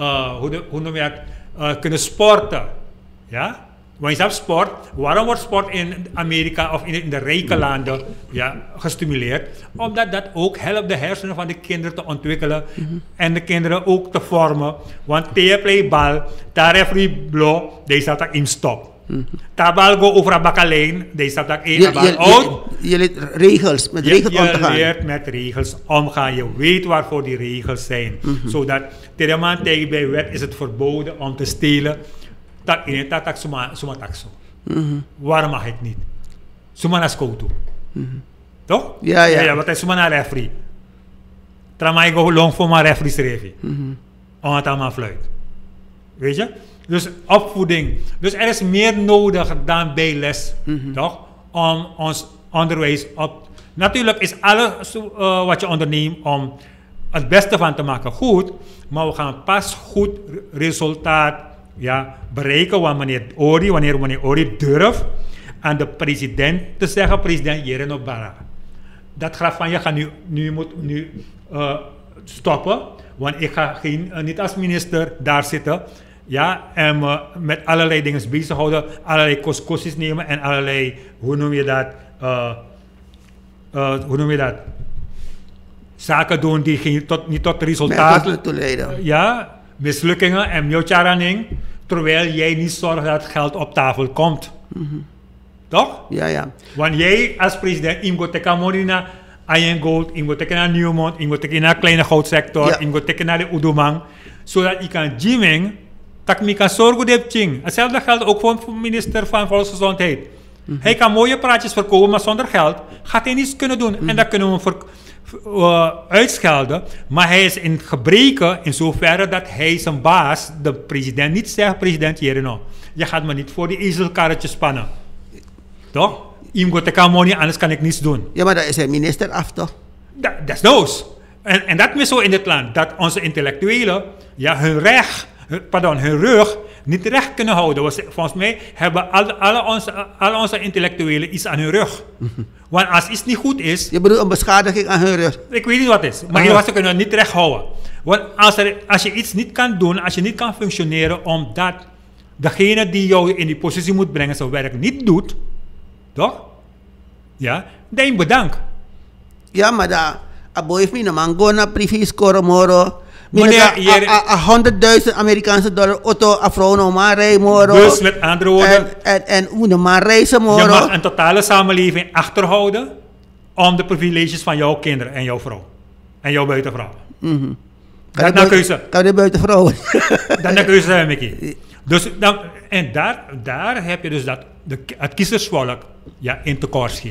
kunnen sporten. Ja? Want je hebt sport, waarom wordt sport in Amerika of in de rijke landen gestimuleerd? Omdat dat ook helpt de hersenen van de kinderen te ontwikkelen en de kinderen ook te vormen. Want play bal, daar referee blow, deze staat in stop. Tabal go over een bakalleen, deze staat daar in out. Je leert regels, met regels om te gaan. Je leert met regels omgaan, je weet waarvoor die regels zijn. Zodat tegen bij wet is het verboden om te stelen. Dat in het tak suma takso. Waarom mag ik niet? Suma naar school toe. Toch? Ja, wat is suma naar referee? Tramai go long voor mijn referee schreef. Om het allemaal fluit. Weet je? Dus opvoeding. Dus er is meer nodig dan bijles. Toch? Om ons onderwijs op. Natuurlijk is alles wat je onderneemt om het beste van te maken goed. Maar we gaan pas goed resultaat bereiken wanneer Ori durft aan de president te zeggen, president Jeren Barra. Dat gaat van je gaat nu stoppen, want ik ga niet als minister daar zitten en met allerlei dingen bezighouden, allerlei koskosjes nemen en allerlei, hoe noem je dat, zaken doen die niet tot resultaat leiden. Ja, mislukkingen en mjotjaraning, terwijl jij niet zorgt dat het geld op tafel komt. Toch? Ja. Want jij als president, je moet kijken naar Iron Gold, je moet kijken naar Newmont, je moet kijken naar de kleine goudsector, je moet kijken naar de Udumang, zodat je kan Jiming, dat je kan zorgen dat je hetzelfde geldt ook voor de minister van Volksgezondheid. Hij kan mooie praatjes verkopen, maar zonder geld gaat hij niets kunnen doen. En dat kunnen we uitschelden, maar hij is in gebreken in zoverre dat hij zijn baas, de president, niet zegt, president Jerino, je gaat me niet voor die ezelkarretje spannen. Toch? Je moet de money, anders kan ik niets doen. Ja, maar dat is hij minister af, toch? Desnoods. En dat is zo in dit land, dat onze intellectuelen hun rug niet recht kunnen houden. Volgens mij hebben alle onze intellectuelen iets aan hun rug. Want als iets niet goed is... Je bedoelt een beschadiging aan hun rug? Ik weet niet wat het is, maar ze kunnen het niet recht houden. Want als je iets niet kan doen, als je niet kan functioneren omdat degene die jou in die positie moet brengen zijn werk niet doet, toch? Ja, dan bedankt. Ja, maar dat... Aboy me naman go na previous koromoro. $100,000 Amerikaanse dollar auto afrono maar moro. Dus met andere woorden, en hoe maar reizen moro. Je mag een totale samenleving achterhouden om de privileges van jouw kinderen en jouw vrouw en jouw buitenvrouw. Dat is een keuze. Kan de buitenvrouw? Dat is een keuze, Mickey. Dus daar heb je dus dat het kiezersvolk in tekort schiet.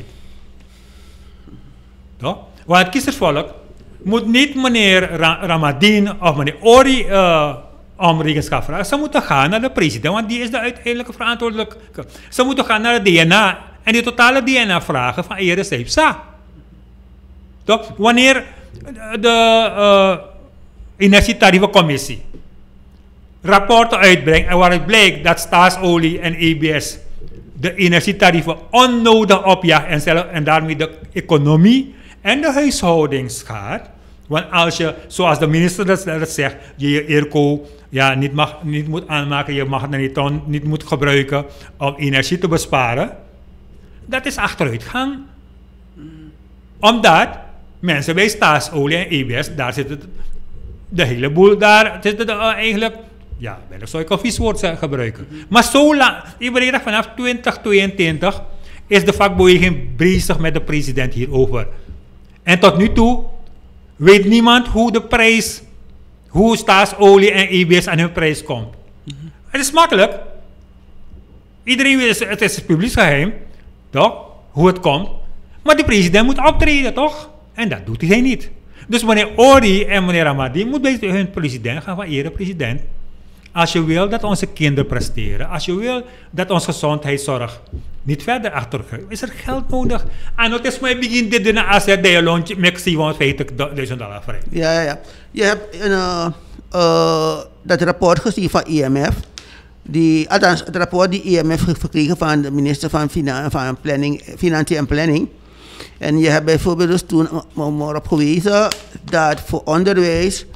Toch? Want het kiezersvolk moet niet meneer Ramadien of meneer Ori om rekenschap vragen. Ze moeten gaan naar de president, want die is de uiteindelijke verantwoordelijke. Ze moeten gaan naar de DNA en die totale DNA vragen van Ere Seipsa. Toch? Wanneer de energietarievencommissie rapporten uitbrengt en waaruit blijkt dat Staatsolie en EBS de energietarieven onnodig opjaagt en daarmee de economie en de huishoudings gaat. Want als je, zoals de minister dat zegt, je airco niet moet aanmaken, je mag het niet moet gebruiken om energie te besparen, dat is achteruitgang. Omdat mensen bij Staatsolie en EBS, daar zitten de hele boel, daar zitten eigenlijk, ben ik zou ik een vies woord gebruiken. Maar zo lang, ik bedoel vanaf 2022 is de vakbeweging bezig met de president hierover. En tot nu toe weet niemand hoe staatsolie en EBS aan hun prijs komt. Het is makkelijk. Iedereen weet, het is publiek geheim, toch? Hoe het komt. Maar de president moet optreden, toch? En dat doet hij niet. Dus meneer Ori en meneer Ramadi moet bij hun president gaan van, eerder president, als je wil dat onze kinderen presteren, als je wil dat onze gezondheidszorg niet verder achtergaat, is er geld nodig. En het is maar begin dit doen als je de lontje met $750.000 vrij. Ja. Je hebt dat rapport gezien van IMF. Althans, het rapport die IMF heeft gekregen van de minister van Financiën en Planning. En je hebt bijvoorbeeld dus toen erop gewezen dat voor onderwijs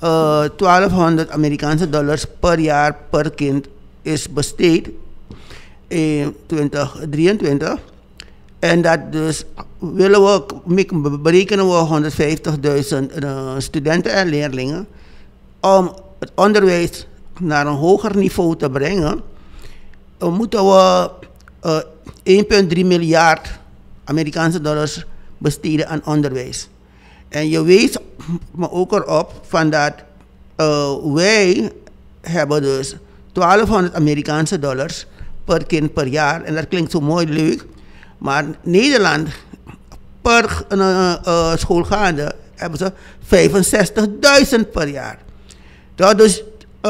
$1,200 per jaar per kind is besteed in 2023. En dat dus berekenen we 150.000 studenten en leerlingen om het onderwijs naar een hoger niveau te brengen, moeten we 1,3 miljard Amerikaanse dollars besteden aan onderwijs. En je wees me ook erop van dat wij hebben dus $1,200 per kind per jaar. En dat klinkt zo mooi leuk. Maar Nederland, per schoolgaande, hebben ze 65.000 per jaar. Dus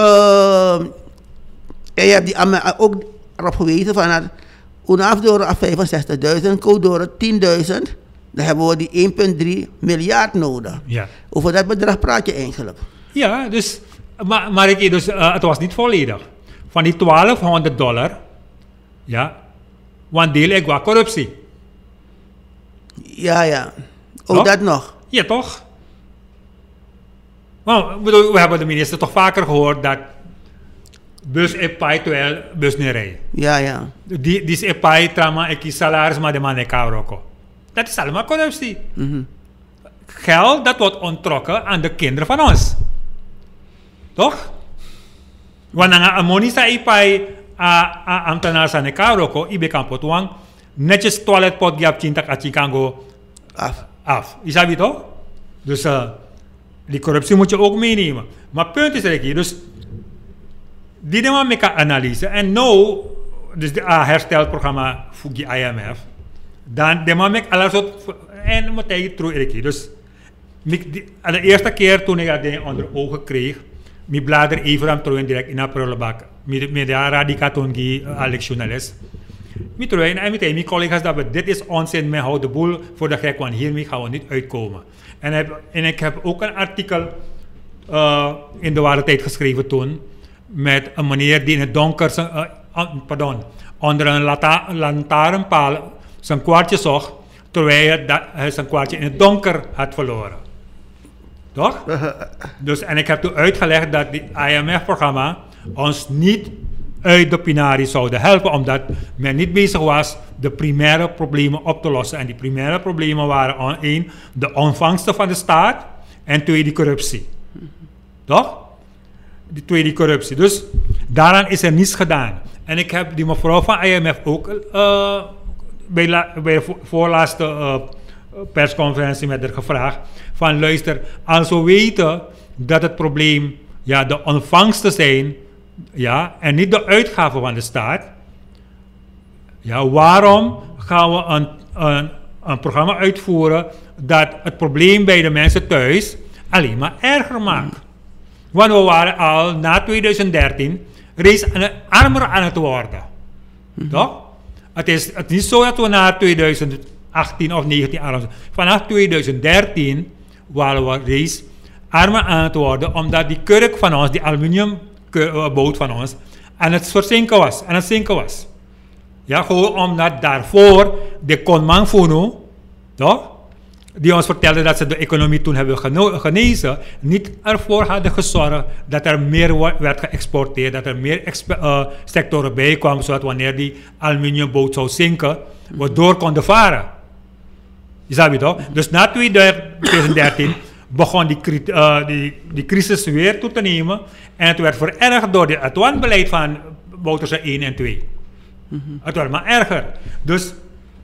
en je hebt die ook erop gewezen van dat vanaf door 65.000, door 10.000, dan hebben we die 1,3 miljard nodig. Ja. Over dat bedrag praat je eigenlijk. Ja, dus, maar het was niet volledig. Van die $1,200, ja, want deel ik wat corruptie. Ja. Ook dat nog. Ja, toch? Nou, we hebben de minister toch vaker gehoord dat bus epai terwijl bus niet rijdt. Ja. Die is epai trama ik salaris maar de man ik roko. Dat is allemaal corruptie. Geld dat wordt onttrokken aan de kinderen van ons. Toch? Wanneer een monisa epai ambtenaar zijn ik roko, ibe kan potwang netjes toiletpot gap cinta kacikango af. Is dat toch? Dus die corruptie moet je ook meenemen. Maar punt is er hier, dus die doen we met een analyse. En nu, dus het herstelprogramma voor de IMF, dan doen we met alles op, en moet je terug. Dus de eerste keer toen ik dat ding onder ogen kreeg, ik blader even aan terug direct in de prullenbak. Met de radicaal die als journalist. Ik terug en met mijn collega's dat dit is onzin, men houdt de boel voor de gek, want hiermee gaan we niet uitkomen. En ik heb ook een artikel in de Ware Tijd geschreven toen, met een meneer die in het donker, onder een lantaarnpaal zijn kwartje zocht, terwijl hij zijn kwartje in het donker had verloren. Toch? Dus, en ik heb toen uitgelegd dat het IMF-programma ons niet uit de pinarie zouden helpen, omdat men niet bezig was de primaire problemen op te lossen. En die primaire problemen waren één, de ontvangsten van de staat, en twee, die corruptie. Toch? Die twee, die corruptie. Dus daaraan is er niets gedaan. En ik heb die mevrouw van IMF ook bij de voorlaatste persconferentie met haar gevraagd, van luister, als we weten dat het probleem de ontvangsten zijn, en niet de uitgaven van de staat, waarom gaan we een programma uitvoeren dat het probleem bij de mensen thuis alleen maar erger maakt? Want we waren al na 2013 reeds armer aan het worden. Toch? Het is niet zo dat we na 2018 of 2019 arm zijn. Vanaf 2013 waren we reeds armer aan het worden, omdat die kurk van ons, die aluminium boot van ons, aan het zinken was. Ja, gewoon omdat daarvoor de Konman Funo, toch? Die ons vertelde dat ze de economie toen hebben genezen, niet ervoor hadden gezorgd dat er meer werd geëxporteerd, dat er meer sectoren bij kwamen, zodat wanneer die aluminiumboot zou zinken, we door konden varen. Je snap je toch? Dus na 2013 begon die crisis weer toe te nemen en het werd verergerd door het wanbeleid van Bouterse 1 en 2. Het werd maar erger. Dus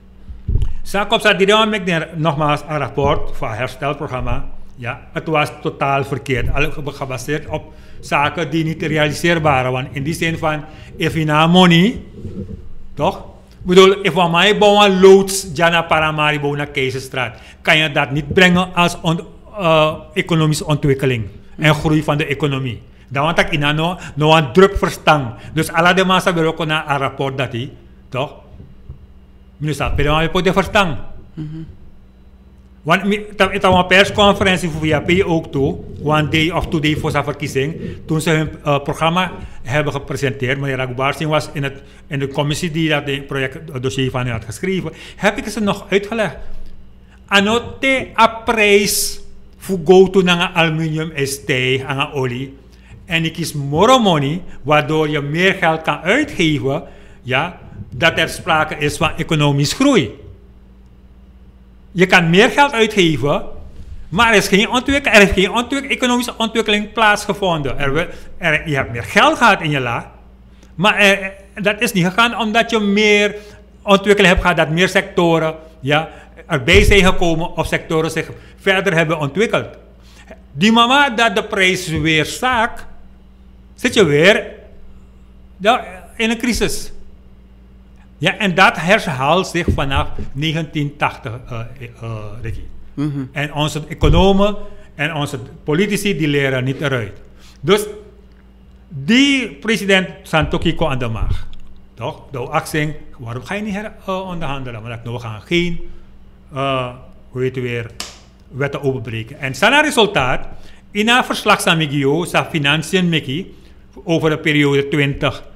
Sakop staat die nogmaals een rapport van het herstelprogramma. Ja, het was totaal verkeerd. Gebaseerd op zaken die niet realiseerbaar waren. Want in die zin van, if you have money, toch? Ik bedoel, if we mij bouwen loods, Jana Paramaribo naar Keizerstraat, kan je dat niet brengen als economische ontwikkeling en groei van de economie. Dan want ik in een druk verstand. Dus alle de mensen willen ook naar een rapport dat hij, toch? Minister, maar je moet verstaan. Want het was een persconferentie voor VAP ook toe, one day of 2 days voor zijn verkiezing, toen ze hun programma hebben gepresenteerd. Meneer Akbar Singh was in de commissie die dat het dossier van u had geschreven, heb ik ze nog uitgelegd. Anote a prijs voor go to naar aluminium is stijg aan olie. En ik kies more money, waardoor je meer geld kan uitgeven, ja, dat er sprake is van economisch groei. Je kan meer geld uitgeven, maar er is geen economische ontwikkeling plaatsgevonden. Je hebt meer geld gehad in je la, maar dat is niet gegaan omdat je meer ontwikkeling hebt gehad, dat meer sectoren erbij zijn gekomen of sectoren zich verder hebben ontwikkeld. Die mama dat de prijs weer zaakt, zit je weer in een crisis. Ja, en dat herhaalt zich vanaf 1980, Ricky. En onze economen en onze politici die leren niet eruit. Dus die president Santokhi kwam aan de macht. Toch? De actie, waarom ga je niet onderhandelen? Maar we gaan geen wetten openbreken. En zijn resultaat, in een verslag van Migio, zijn financiën Mickey, over de periode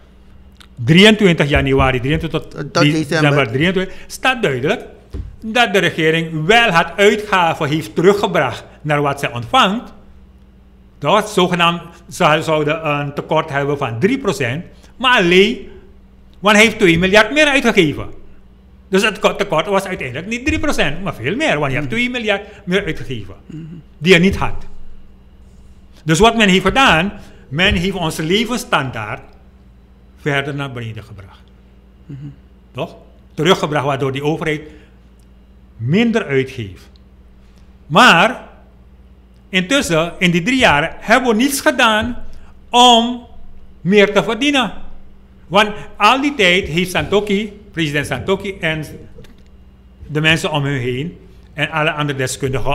23 januari 23 tot december 23 staat duidelijk dat de regering wel het uitgaven heeft teruggebracht naar wat zij ontvangt. Dat zogenaamd zouden een tekort hebben van 3%, maar alleen, want hij heeft 2 miljard meer uitgegeven. Dus het tekort was uiteindelijk niet 3%, maar veel meer, want je hebt 2 miljard meer uitgegeven, die je niet had. Dus wat men heeft gedaan, men heeft onze levensstandaard verder naar beneden gebracht. Toch? Teruggebracht, waardoor die overheid minder uitgeeft. Maar intussen, in die 3 jaar, hebben we niets gedaan om meer te verdienen. Want al die tijd heeft president Santokhi en de mensen om hem heen en alle andere deskundigen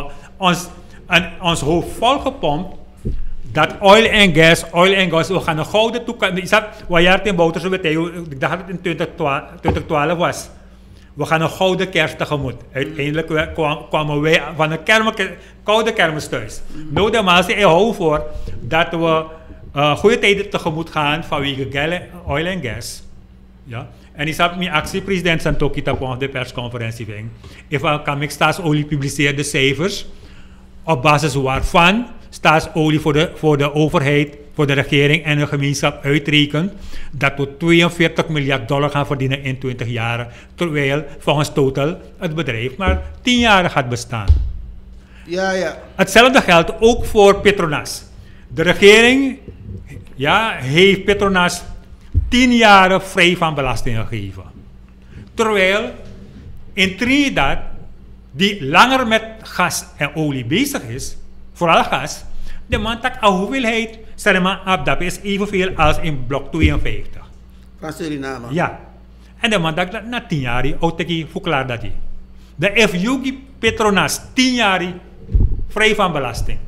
ons hoofd volgepompt dat oil en gas, we gaan een gouden toekomst. Wat jaar ten Bouters, ik dacht dat het in 2012 was. We gaan een gouden kerst tegemoet. Uiteindelijk kwamen wij van een koude kermis thuis. Nou, de mensen houden voor dat we goede tijden tegemoet gaan vanwege oil en gas. Ja? En ik zat mijn actie, president Santokhi, op de persconferentie. Even kan ik staatsolie publiceerde cijfers, op basis waarvan staatsolie voor de overheid, voor de regering en de gemeenschap uitrekent dat we $42 miljard gaan verdienen in 20 jaar, terwijl volgens Total het bedrijf maar 10 jaar gaat bestaan. Ja. Hetzelfde geldt ook voor Petronas. De regering heeft Petronas 10 jaar vrij van belasting gegeven. Terwijl in Trinidad, die langer met gas en olie bezig is, vooral gas, de mantak a hoeveelheid Sarema Abdap is evenveel als in blok 52. Van Suriname. Ja. En de mantak dat na 10 jaar, Outeki verklaart dat hij. De FUG Petronas 10 jaar vrij van belasting.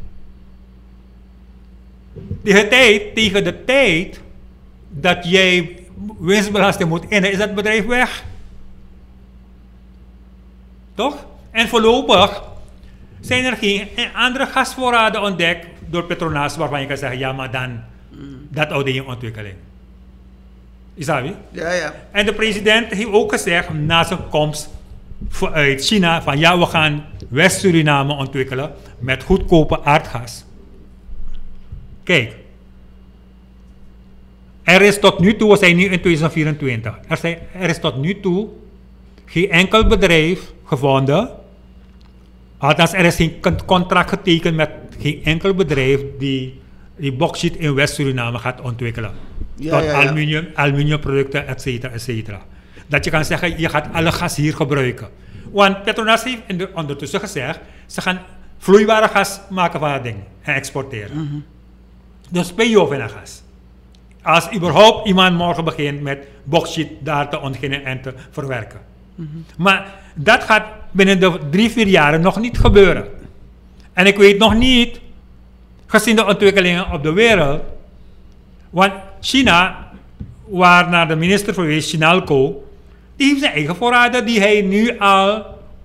Tegen de tijd dat jij winstbelasting moet innen, is dat bedrijf weg. Toch? En voorlopig zijn er geen andere gasvoorraden ontdekt door Petronas waarvan je kan zeggen, ja, maar dan dat oude je ontwikkeling. Is dat wie? Ja. En de president heeft ook gezegd na zijn komst uit China van ja, we gaan West-Suriname ontwikkelen met goedkope aardgas. Kijk, er is tot nu toe, we zijn nu in 2024, er is tot nu toe geen enkel bedrijf gevonden, althans er is geen contract getekend met geen enkel bedrijf die bauxiet in West-Suriname gaat ontwikkelen. Tot aluminiumproducten, et cetera. Dat je kan zeggen, je gaat alle gas hier gebruiken. Want Petronas heeft ondertussen gezegd, ze gaan vloeibare gas maken van dat ding en exporteren. Dus payoff in dat gas. Als überhaupt iemand morgen begint met bauxiet daar te ontginnen en te verwerken. Maar dat gaat binnen de 3-4 jaar nog niet gebeuren. En ik weet nog niet, gezien de ontwikkelingen op de wereld, want China, waar naar de minister geweest, Chinalco, die heeft zijn eigen voorraden die hij nu al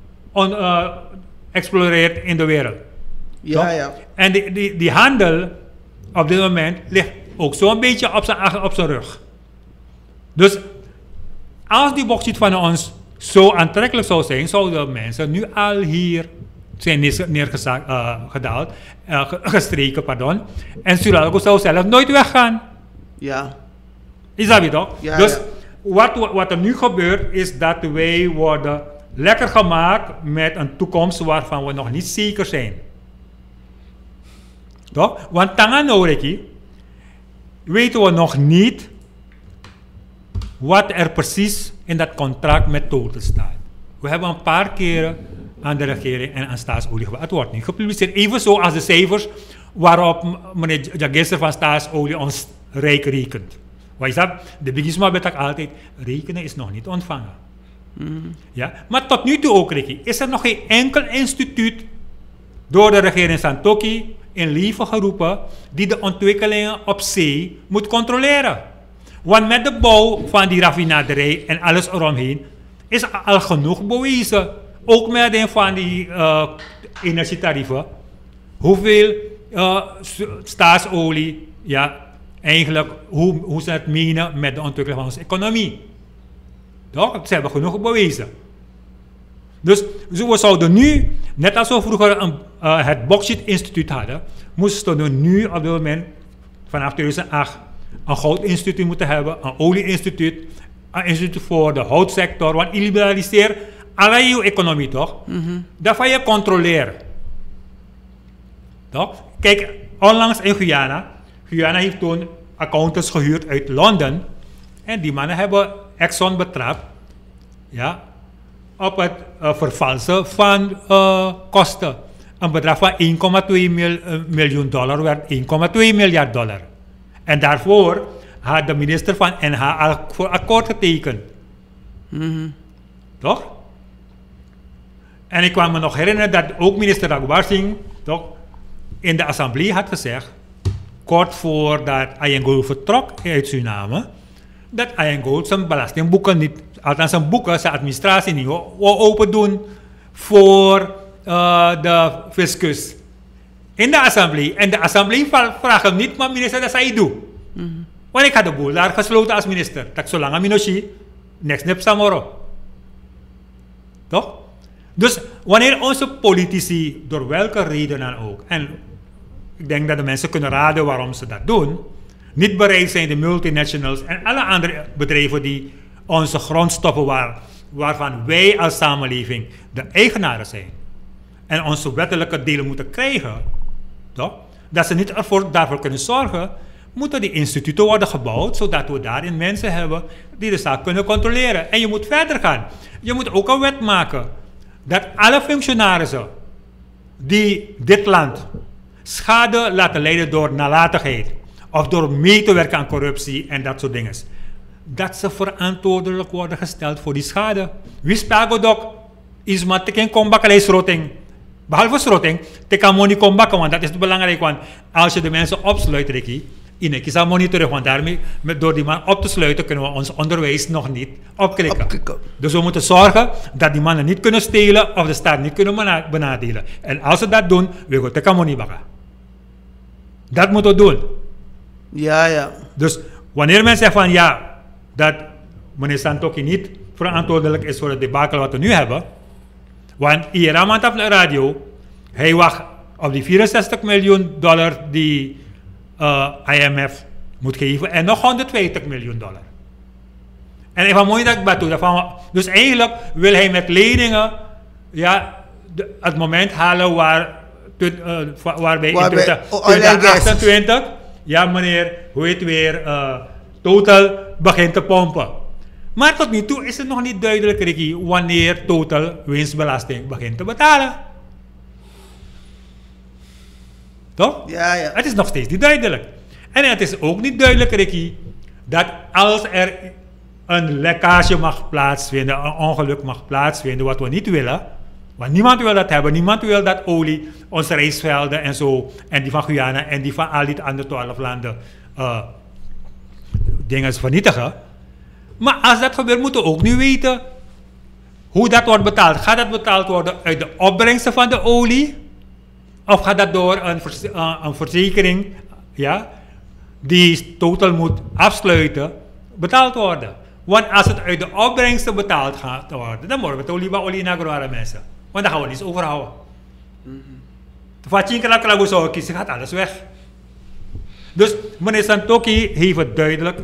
exploreert in de wereld. Ja, ja. En die handel op dit moment ligt ook zo'n beetje op zijn rug. Dus als die bauxiet van ons zo aantrekkelijk zou zijn, zouden mensen nu al hier zijn neergedaald, gestreken, pardon. En Suralco zou zelf nooit weggaan. Ja. Is dat weer toch? Ja, dus ja. wat er nu gebeurt, is dat wij worden lekker gemaakt met een toekomst waarvan we nog niet zeker zijn. Toch? Want Tanganoreki weten we nog niet wat er precies in dat contract met Total staat. We hebben een paar keren aan de regering en aan Staatsolie gevraagd. Het wordt niet gepubliceerd. Evenzo als de cijfers waarop meneer Jagister van Staatsolie ons rijk rekent. Want je zegt, de bigisma betek altijd, rekenen is nog niet ontvangen. Ja? Maar tot nu toe ook, Ricky, is er nog geen enkel instituut door de regering Santokhi in leven geroepen die de ontwikkelingen op zee moet controleren. Want met de bouw van die raffinaderij en alles eromheen is al genoeg bewezen. Ook met van die energietarieven. Hoeveel staatsolie, ja, eigenlijk, hoe ze het menen met de ontwikkeling van onze economie. Toch? Ze hebben genoeg bewezen. Dus we zouden nu, net als we vroeger het Bauxit Instituut hadden, moesten we nu op dit moment, vanaf 2008, een goudinstituut moeten hebben, een olieinstituut, een instituut voor de houtsector. Want je liberaliseert alle je economie, toch? Dat van je controleren. Toch? Kijk, onlangs in Guyana. Guyana heeft toen accountants gehuurd uit Londen. En die mannen hebben Exxon betrapt, ja, op het vervalsen van kosten. Een bedrag van $1,2 miljoen werd $1,2 miljard. En daarvoor had de minister van NH al voor akkoord getekend. Toch? En ik kwam me nog herinneren dat ook minister Raghubar Singh toch, in de assemblee had gezegd, kort voordat IANGOLD vertrok uit Suriname, dat IANGOLD zijn belastingboeken niet, althans zijn boeken, zijn administratie niet wil open doen voor de fiscus. In de assemblee. En de assemblee vraagt hem niet, maar minister, dat zou je doen. Want ik had de boel daar gesloten als minister. Dat zolang Minoshi, next nep Samoro. Toch? Dus wanneer onze politici, door welke reden dan ook, en ik denk dat de mensen kunnen raden waarom ze dat doen, niet bereid zijn de multinationals en alle andere bedrijven die onze grondstoffen waarvan wij als samenleving de eigenaren zijn en onze wettelijke delen moeten krijgen, toch? Dat ze niet daarvoor kunnen zorgen, moeten die instituten worden gebouwd, zodat we daarin mensen hebben die de zaak kunnen controleren. En je moet verder gaan. Je moet ook een wet maken dat alle functionarissen die dit land schade laten leiden door nalatigheid of door mee te werken aan corruptie en dat soort dingen, dat ze verantwoordelijk worden gesteld voor die schade. Wie spago ook is maar teken kombakalei schroting. Behalve schroting, teken money kombakken, want dat is belangrijk, want als je de mensen opsluit, Ricky, in ik is dat monitoren, want daarmee, door die man op te sluiten, kunnen we ons onderwijs nog niet opklikken. Dus we moeten zorgen dat die mannen niet kunnen stelen of de staat niet kunnen benadelen. En als ze dat doen, we gaan teken money bakken. Dat moeten we doen. Ja, ja. Dus wanneer men zegt van ja, dat meneer Santokhi niet verantwoordelijk is voor het debakel wat we nu hebben, want hier aan de radio, hij wacht op die $64 miljoen die IMF moet geven en nog $120 miljoen. En even mooi dat ik dat doe. Dus eigenlijk wil hij met leningen ja, het moment halen waarbij in 2028 ja meneer, hoe heet weer, Total begint te pompen. Maar tot nu toe is het nog niet duidelijk, Ricky, wanneer total winstbelasting begint te betalen. Toch? Ja, ja. Het is nog steeds niet duidelijk. En het is ook niet duidelijk, Ricky, dat als er een lekkage mag plaatsvinden, een ongeluk mag plaatsvinden, wat we niet willen, want niemand wil dat hebben, niemand wil dat olie, onze rijstvelden en zo, en die van Guyana en die van al die andere 12 landen dingen vernietigen. Maar als dat gebeurt, moeten we ook nu weten hoe dat wordt betaald. Gaat dat betaald worden uit de opbrengsten van de olie? Of gaat dat door een verzekering, ja, die totaal moet afsluiten, betaald worden? Want als het uit de opbrengsten betaald gaat worden, dan worden we het olie naar mensen. Want daar gaan we niets overhouden. Ze gaat alles weg. Dus meneer Santokhi heeft het duidelijk,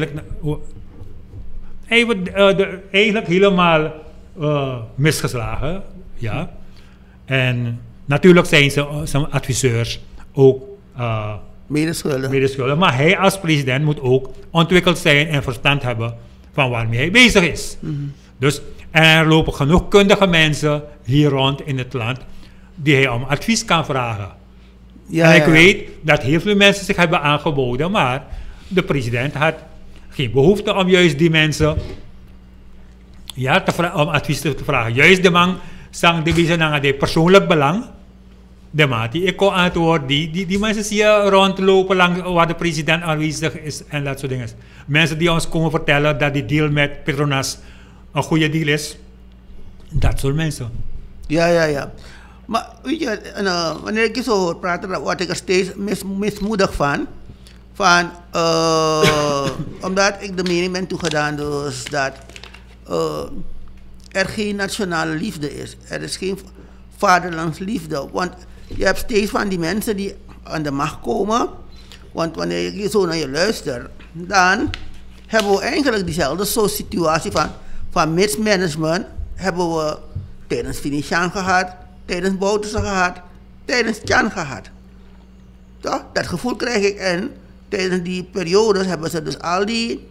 eigenlijk helemaal misgeslagen. Ja. En natuurlijk zijn zijn adviseurs ook medeschuldig. Maar hij als president moet ook ontwikkeld zijn en verstand hebben van waarmee hij bezig is. Dus, en er lopen genoeg kundige mensen hier rond in het land die hij om advies kan vragen. Ja, en ik weet dat heel veel mensen zich hebben aangeboden, maar de president had geen behoefte om juist die mensen om advies te vragen. Juist de man sang de bezig naar de persoonlijk belang. De maat die ik kon antwoord, die mensen zie je rondlopen langs waar de president aanwezig is en dat soort dingen. Mensen die ons komen vertellen dat die deal met Petronas een goede deal is. Dat soort mensen. Ja. Maar weet je, wanneer ik je zo hoor praten, word ik er steeds mismoedig van. Omdat ik de mening ben toegedaan dus dat er geen nationale liefde is. Er is geen vaderlandsliefde. Want je hebt steeds van die mensen die aan de macht komen. Want wanneer je zo naar je luistert, dan hebben we eigenlijk diezelfde soort situatie van mismanagement hebben we tijdens Finichan gehad, tijdens Bouterse gehad, tijdens Chan gehad. Toch? Dat gevoel krijg ik en tijdens die periodes hebben ze dus al die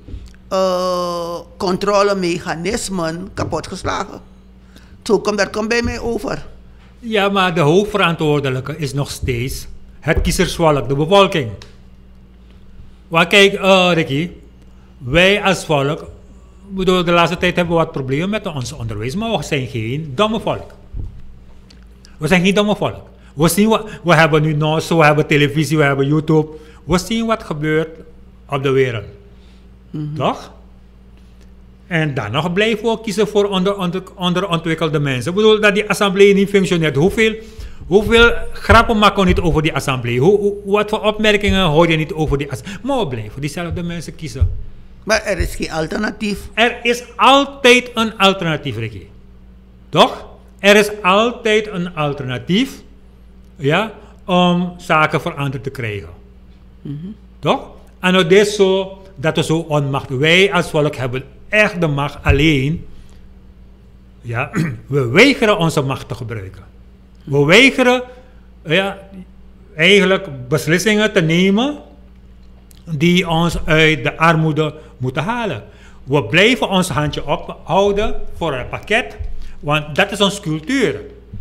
controlemechanismen kapotgeslagen. Zo komt dat bij mij over. Ja, maar de hoofdverantwoordelijke is nog steeds het kiezersvolk, de bevolking. Maar kijk, Ricky, wij als volk, de laatste tijd hebben we wat problemen met ons onderwijs, maar we zijn geen domme volk. We zijn geen domme volk. We hebben nu nog zo, we hebben televisie, we hebben YouTube. We zien wat gebeurt op de wereld. Toch? En dan nog blijven we kiezen voor onderontwikkelde mensen. Ik bedoel dat die assemblee niet functioneert. Hoeveel grappen maken we niet over die assemblee? Wat voor opmerkingen hoor je niet over die assemblee? Maar we blijven diezelfde mensen kiezen. Maar er is geen alternatief. Er is altijd een alternatief, Ricky. Toch? Er is altijd een alternatief, ja, om zaken veranderd te krijgen. Toch? En het is zo dat we zo onmacht. Wij als volk hebben echt de macht alleen. Ja, we weigeren onze macht te gebruiken. We weigeren eigenlijk beslissingen te nemen die ons uit de armoede moeten halen. We blijven ons handje ophouden voor een pakket, want dat is onze cultuur.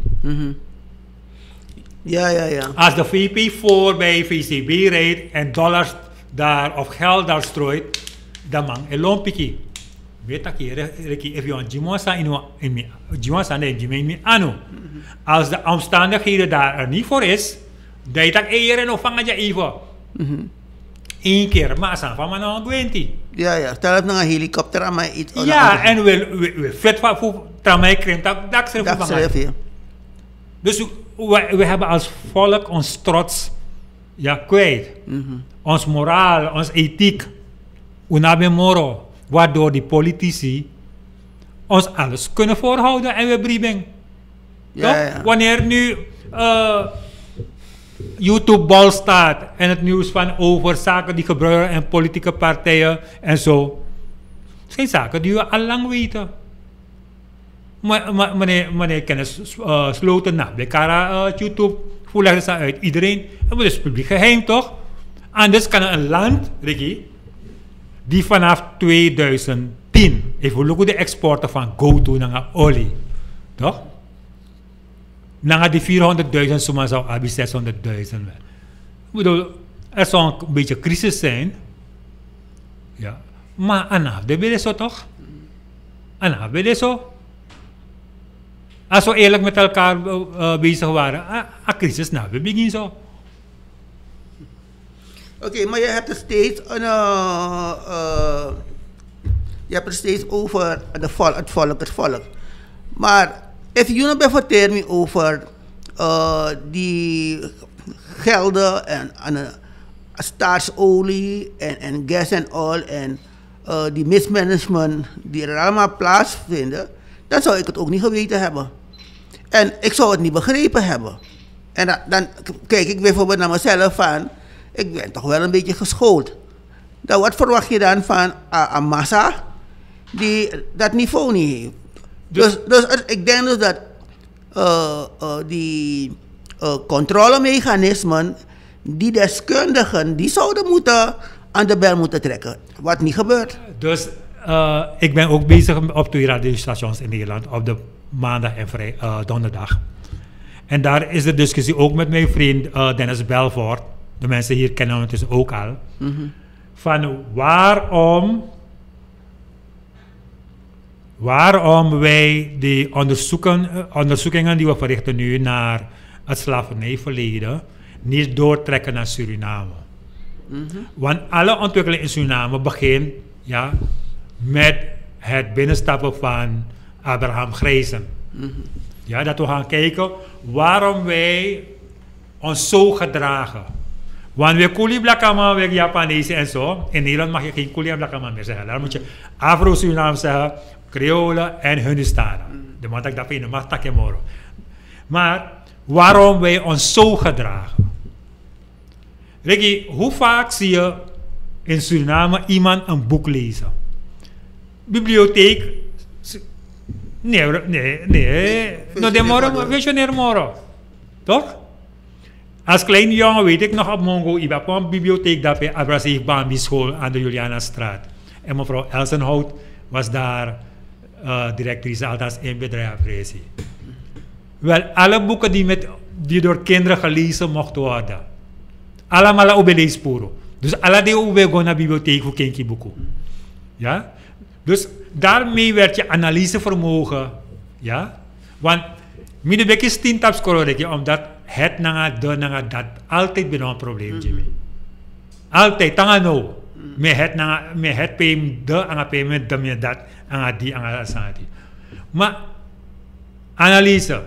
Ja. Als de VP voor bij VCB rijdt en dollars daar of geld daar strooit, dan man een lompiki. Weet je, Ricky, if je een jimosa in anu. Als de omstandigheden daar er niet voor is, dan je dat eieren of vangen je even. Eén keer, maar zijn van mijn nog 20. Ja. Stel je naar een helikopter aan mij iets. Ja, en we vet van mij krimpt dat schrijf je. Dus we hebben als volk ons trots kwijt. Ons moraal, ons ethiek. Unabemoro. Waardoor die politici ons alles kunnen voorhouden en we briebing. Ja. Wanneer nu YouTube bal staat en het nieuws van over zaken die gebeuren en politieke partijen en zo. Het zijn zaken die we al lang weten. Maar meneer Kennis sloten na elkaar YouTube, hoe leggen ze uit? Iedereen, het is publiek geheim toch? Anders kan een land, Ricky, die vanaf 2010 begin, if we look at de exporten van go-to naar olie, toch? Na die 400.000 summa zou abi 600.000. Ik bedoel, er zou een beetje crisis zijn. Ja. Maar anaf, de wil zo toch? Anaf, wil zo? Als we eerlijk met elkaar bezig waren, een crisis nou, we beginnen zo. Oké, maar je hebt het steeds je hebt het steeds over het volk. Maar if you nou bijvoorbeeld me over die gelden en staatsolie en gas en oil en die mismanagement die er allemaal plaatsvinden, dan zou ik het ook niet geweten hebben. En ik zou het niet begrepen hebben. En dan kijk ik bijvoorbeeld naar mezelf van, ik ben toch wel een beetje geschoold. Dan wat verwacht je dan van een massa die dat niveau niet heeft? Dus ik denk dus dat die controlemechanismen, die deskundigen, die zouden moeten aan de bel moeten trekken. Wat niet gebeurt. Dus ik ben ook bezig op 2 radiostations in Nederland op de maandag en donderdag. En daar is de discussie ook met mijn vriend Dennis Belfort. De mensen hier kennen hem dus ook al. Van waarom wij die onderzoekingen die we verrichten nu naar het slavernijverleden niet doortrekken naar Suriname. Want alle ontwikkeling in Suriname begint met het binnenstappen van Abraham Grijzen. Ja, dat we gaan kijken waarom wij ons zo gedragen. Want we Kuli-Blakama, we Japanezen en zo. In Nederland mag je geen Kuli-Blakama meer zeggen. Dan moet je Afro-Surinaam zeggen, Creolen en Hindustanen. De man dat dat in de macht tak morgen. Maar waarom wij ons zo gedragen? Ricky, hoe vaak zie je in Suriname iemand een boek lezen? Bibliotheek? Nee. No, de morgen, weet je niet morgen. Toch? Als kleine jongen weet ik nog op Mongo, ik heb een bibliotheek dat bij Abrasief Bambi school aan de Julianastraat. En mevrouw Elsenhout was daar directrice, althans in bedrijf. Wel, alle boeken die door kinderen gelezen mochten worden. Allemaal op leesporo. Dus alle die ook weer naar de bibliotheek voor kindje boeken. Ja? Dus daarmee werd je analysevermogen. Ja? Want middenbek is 10 taps kororek, omdat het na dat altijd binnen een probleem Jimmy. Altijd tangano. Met het pm de aan payment de met dat aan die aan dat. Maar analyse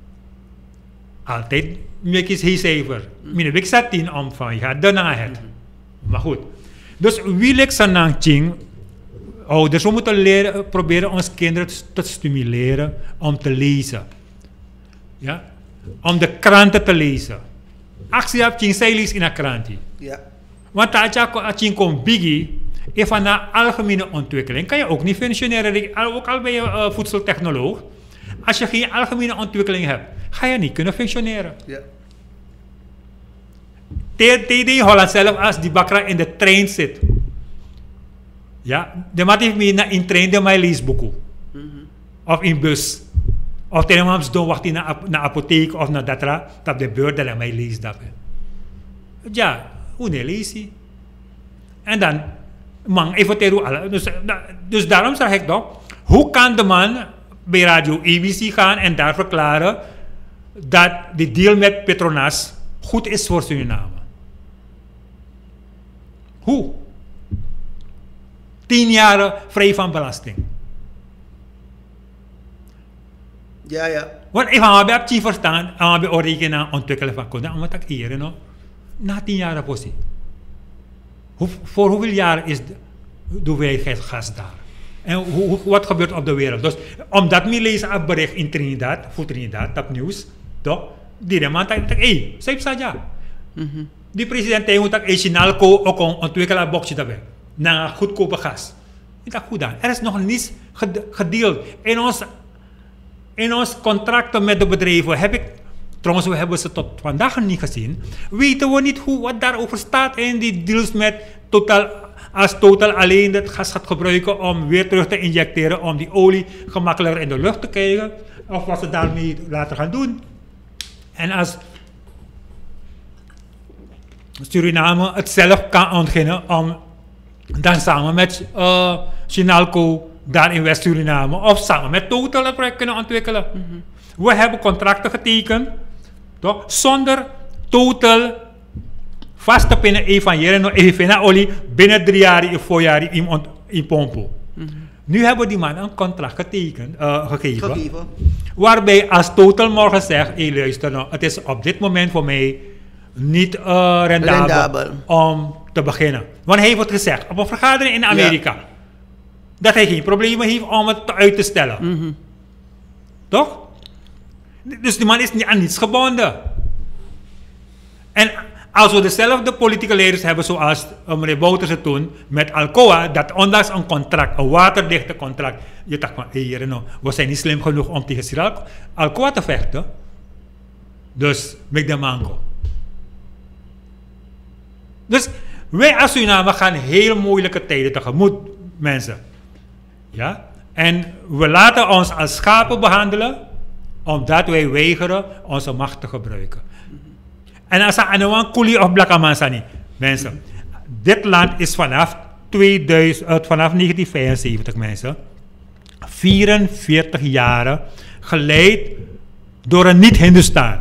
altijd meer is hij cijfer. Middenbek staat 10 om van je gaat dan aan het. Maar goed. Dus wil ik zijn ching. Dus we moeten proberen ons kinderen te stimuleren om te lezen. Ja? Om de kranten te lezen. Actie heb je zij leest in een krant. Ja. Want als je komt biggie, van de algemene ontwikkeling, kan je ook niet functioneren. Ook al ben je voedseltechnoloog. Als je geen algemene ontwikkeling hebt, ga je niet kunnen functioneren. Ja. TD Holland zelf als die bakra in de trein zit. Ja, de mat heeft me in trein de mij leesboeken. Of in bus. Of tegen doen wacht naar apotheek of naar datra, dat de beurt dat mij leest dat. Ja, hoe ne lees je? En dan man even tegen dus daarom zeg ik toch, hoe kan de man bij Radio ABC gaan en daar verklaren dat de deal met Petronas goed is voor Suriname? Hoe? 10 jaar vrij van belasting. Ja. Want ik heb het niet verstaan, ik heb het rekenen ontwikkelen van kunde, omdat ik hier no, na 10 jaar possie. Voor hoeveel jaar is de hoeveelheid gas daar? En wat gebeurt op de wereld? Dus omdat we lezen een bericht in Trinidad, voor Trinidad, dat nieuws, toch? Die man zei, hey, zei ja. Die president zei, moet ik Chinalco ook ontwikkelen een boxje daarbij. Naar goedkope gas. Ik dacht, goed dan. Er is nog niets gedeeld. In ons contracten met de bedrijven trouwens, we hebben ze tot vandaag niet gezien. Weten we niet wat daarover staat in die deals met Total als Total alleen het gas gaat gebruiken om weer terug te injecteren, om die olie gemakkelijker in de lucht te krijgen, of wat ze daarmee later gaan doen. En als Suriname het zelf kan ontginnen om dan samen met Chinalco daar in West-Suriname of samen met Total het project kunnen ontwikkelen. We hebben contracten getekend, toch? Zonder Total vast te pinnen even olie binnen 3 jaar in voorjaar in pompo. Nu hebben we die man een contract gegeven. Waarbij als Total morgen zegt, hey, luister nou, het is op dit moment voor mij niet rendabel om te beginnen. Want hij heeft het gezegd op een vergadering in Amerika. Ja. Dat hij geen problemen heeft om het uit te stellen. Toch? Dus die man is niet aan niets gebonden. En als we dezelfde politieke leiders hebben zoals meneer Bouterse toen met Alcoa, dat ondanks een contract, een waterdichte contract, je dacht van, we zijn niet slim genoeg om tegen Alcoa te vechten. Dus, met de mango. Dus, wij als Suriname gaan heel moeilijke tijden tegemoet, mensen. Ja? En we laten ons als schapen behandelen, omdat wij weigeren onze macht te gebruiken. En als aan een koelie of blakamansani, mensen, dit land is vanaf 1975, mensen, 44 jaren geleid door een niet-Hindustan.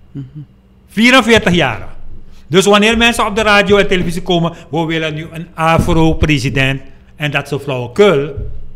44 jaren. Dus wanneer mensen op de radio en televisie komen, we willen nu een Afro-president en dat is flauwekul.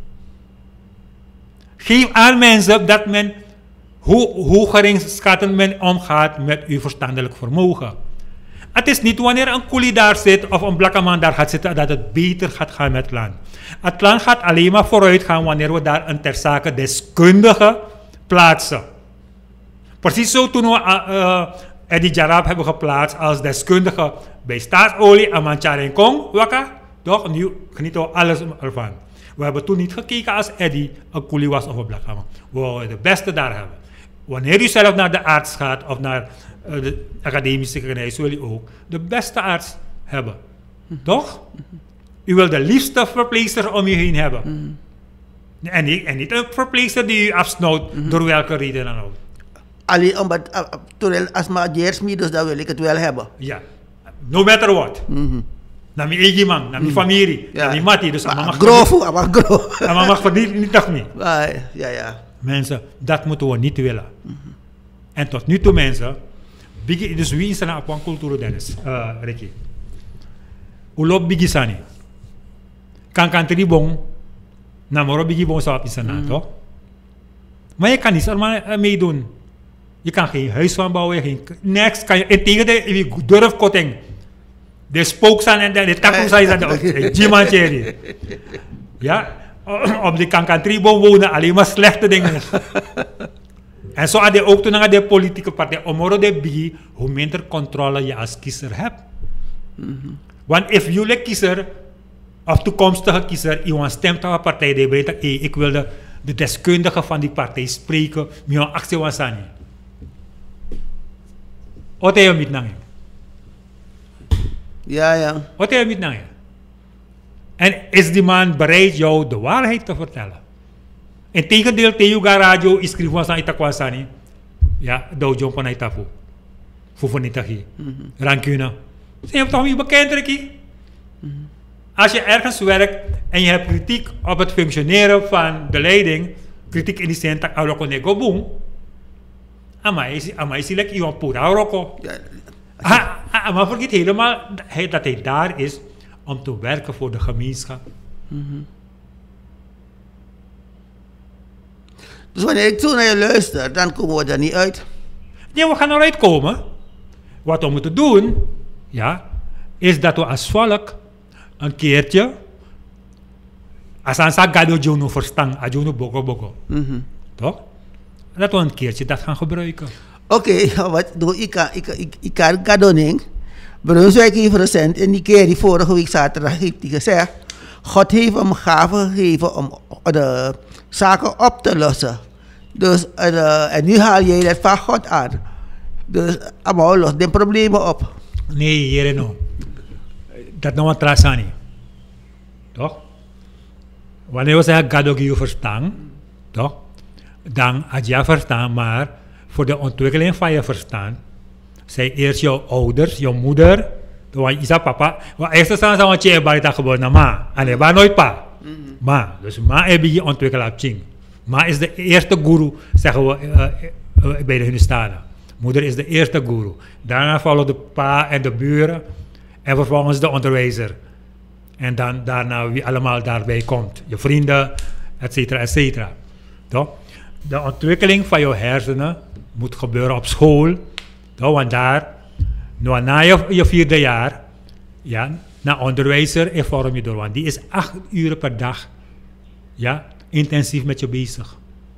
Geef aan mensen dat men hoe geringschattend men omgaat met uw verstandelijk vermogen. Het is niet wanneer een koelie daar zit of een blakkeman daar gaat zitten dat het beter gaat gaan met het land. Het land gaat alleen maar vooruit gaan wanneer we daar een ter zake deskundige plaatsen. Precies zo toen we Eddie Jarab hebben geplaatst als deskundige bij staatsolie en Mancharenkong, Waka. Toch? Nu genieten we alles ervan. We hebben toen niet gekeken als Eddie een koelie was of een blakkeman. We wilden de beste daar hebben. Wanneer u zelf naar de arts gaat of naar de academische genees, wil u ook de beste arts hebben. Toch? U wil de liefste verpleegster om je heen hebben. En niet een verpleegster die u afsnauwt door welke reden dan ook. Alleen omdat als maar jeersmi, dus dan wil ik het wel hebben. Ja, no matter what. Naar mijn eigen man, naar mijn familie, naar mijn mati. Dus maar mag verdienen niet toch mee. Ja. Mensen, dat moeten we niet willen. En tot nu toe mensen, dus wie is er nou op een cultuur, Dennis, Ricky? Hoe loopt Biggie Sani? Kan tribong, namoro Biggie Bon zou op iets aan, toch? Maar je kan niet allemaal meedoen. Je kan geen huis van bouwen, niks kan je, en tegen de durfkotting. De spooksaan en de takoesaan is de Jimancheri. Ja? Op de Kankantribo wonen alleen maar slechte dingen. En zo had je ook toen naar de politieke partij, omoro de bigi, hoe minder controle je als kiezer hebt. Want if jullie kiezer, of toekomstige kiezer, iemand stemt op een partij, die weet ik wil de deskundige van die partij spreken, met een actie was aan je. Wat heb je met nang? Ja. Wat heb je met nang? En is die man bereid jou de waarheid te vertellen? Integendeel, Teyuga Radio is schrijven van Itakwasani. Ja, Dow John van Itafu. Fufunitagi. Rancune. Ze hebben toch niet bekend, Ricky? Als je ergens werkt en je hebt kritiek op het functioneren van de leiding, kritiek in die zin dat Aroko nego boom. Ama is like iemand pura Aroko. Maar vergeet helemaal dat hij daar is om te werken voor de gemeenschap. Dus wanneer ik zo naar je luister, dan komen we er niet uit. Nee, we gaan eruit komen. Wat we moeten doen, ja, is dat we als volk een keertje, als we gado jono verstaan, ajono boko. Toch? Dat we een keertje dat gaan gebruiken. Oké, wat doe ik kan gadoning. Brunswijk heeft recent in die keer die vorige week zaterdag heeft hij gezegd, God heeft hem gave gegeven om de zaken op te lossen. Dus en nu haal jij dat van God aan. Dus allemaal los de problemen op. Nee, hier no. Dat nou een trasani. Toch? Wanneer we zeggen God ook je verstand, toch? Dan had je verstand, maar voor de ontwikkeling van je verstand, zijn eerst jouw ouders, jouw moeder, want je zegt papa, want eerst staan ze want je hebt geboren naar ma, en je hebt nooit pa. Ma, dus ma heb je ontwikkeld op ching. Ma is de eerste guru, zeggen we bij de Hindustanen. Moeder is de eerste guru. Daarna volgen de pa en de buren en vervolgens de onderwijzer. En dan daarna wie allemaal daarbij komt. Je vrienden, et cetera, et cetera. Toch? De ontwikkeling van je hersenen moet gebeuren op school. Toch? Want daar, na je 4e jaar, ja, naar onderwijzer vorm je door. Want die is 8 uur per dag, ja, intensief met je bezig.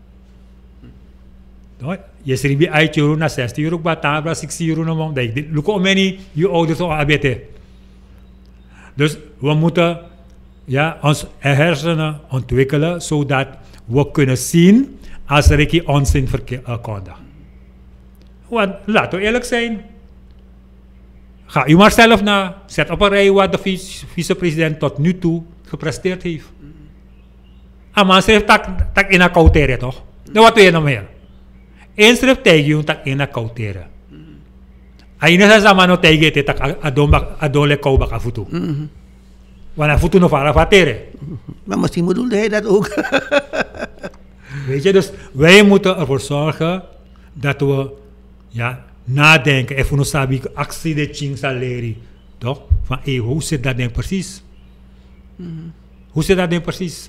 Toch? Je schrijft uit je naar 16 uur, naar 16 uur, naar look hoe many je ouders al hebben. Dus we moeten, ja, ons hersenen ontwikkelen zodat we kunnen zien als er een onzin verkondigt. Want laten we eerlijk zijn. Ga u maar zelf na. Zet op een rij wat de vicepresident tot nu toe gepresteerd heeft. Maar schrijft dat in een cauteren toch? Nou, wat doe je nog meer? Eén schrijft tegen je dat in een cauteren. Aina sa sama no tegen het tak adole kou baka futu. Want futu no fara fatere. Maar misschien bedoelde hij dat ook. Weet je, dus wij moeten ervoor zorgen dat we, ja, nadenken. En voor ons sabi actie de ching saleri. Toch? Van, hoe zit dat ding precies? Hoe zit dat ding precies?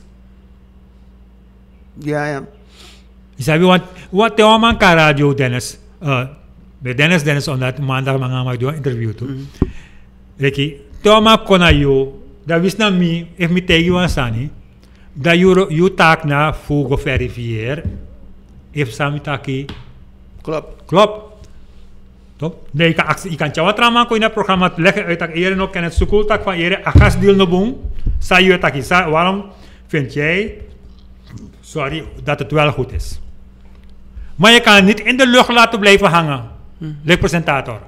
Ja. Je sabi, want wat de man kan radio Dennis, bij Dennis omdat maandag mag doen een interview toe. Reki, Toma konayo, dat wist na mi, if mi tegen jou sani, dat je taak na voor verifiëer, if sami taki. Klopt. Toch? Nee, ik kan jou trama ko in het programma leggen uit dat eerder nog kennis school tak van eerder agas deel no boom. Sa je taki sa, waarom vind jij, sorry, dat het wel goed is? Maar je kan het niet in de lucht laten blijven hangen. De presentator.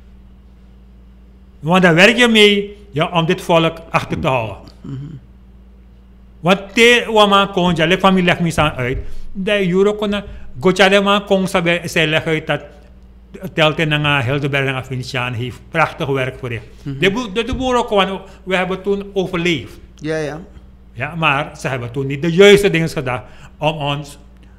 Want daar werk je mee, ja, om dit volk achter te houden. Want te waman kon je familie leg me aan uit. Dat euro kon gochale man kon ze leggen uit dat Telten en Hildeberg en Afghanistan heeft prachtig werk verricht. De boeren kwamen, we hebben toen overleefd. Ja, maar ze hebben toen niet de juiste dingen gedaan om ons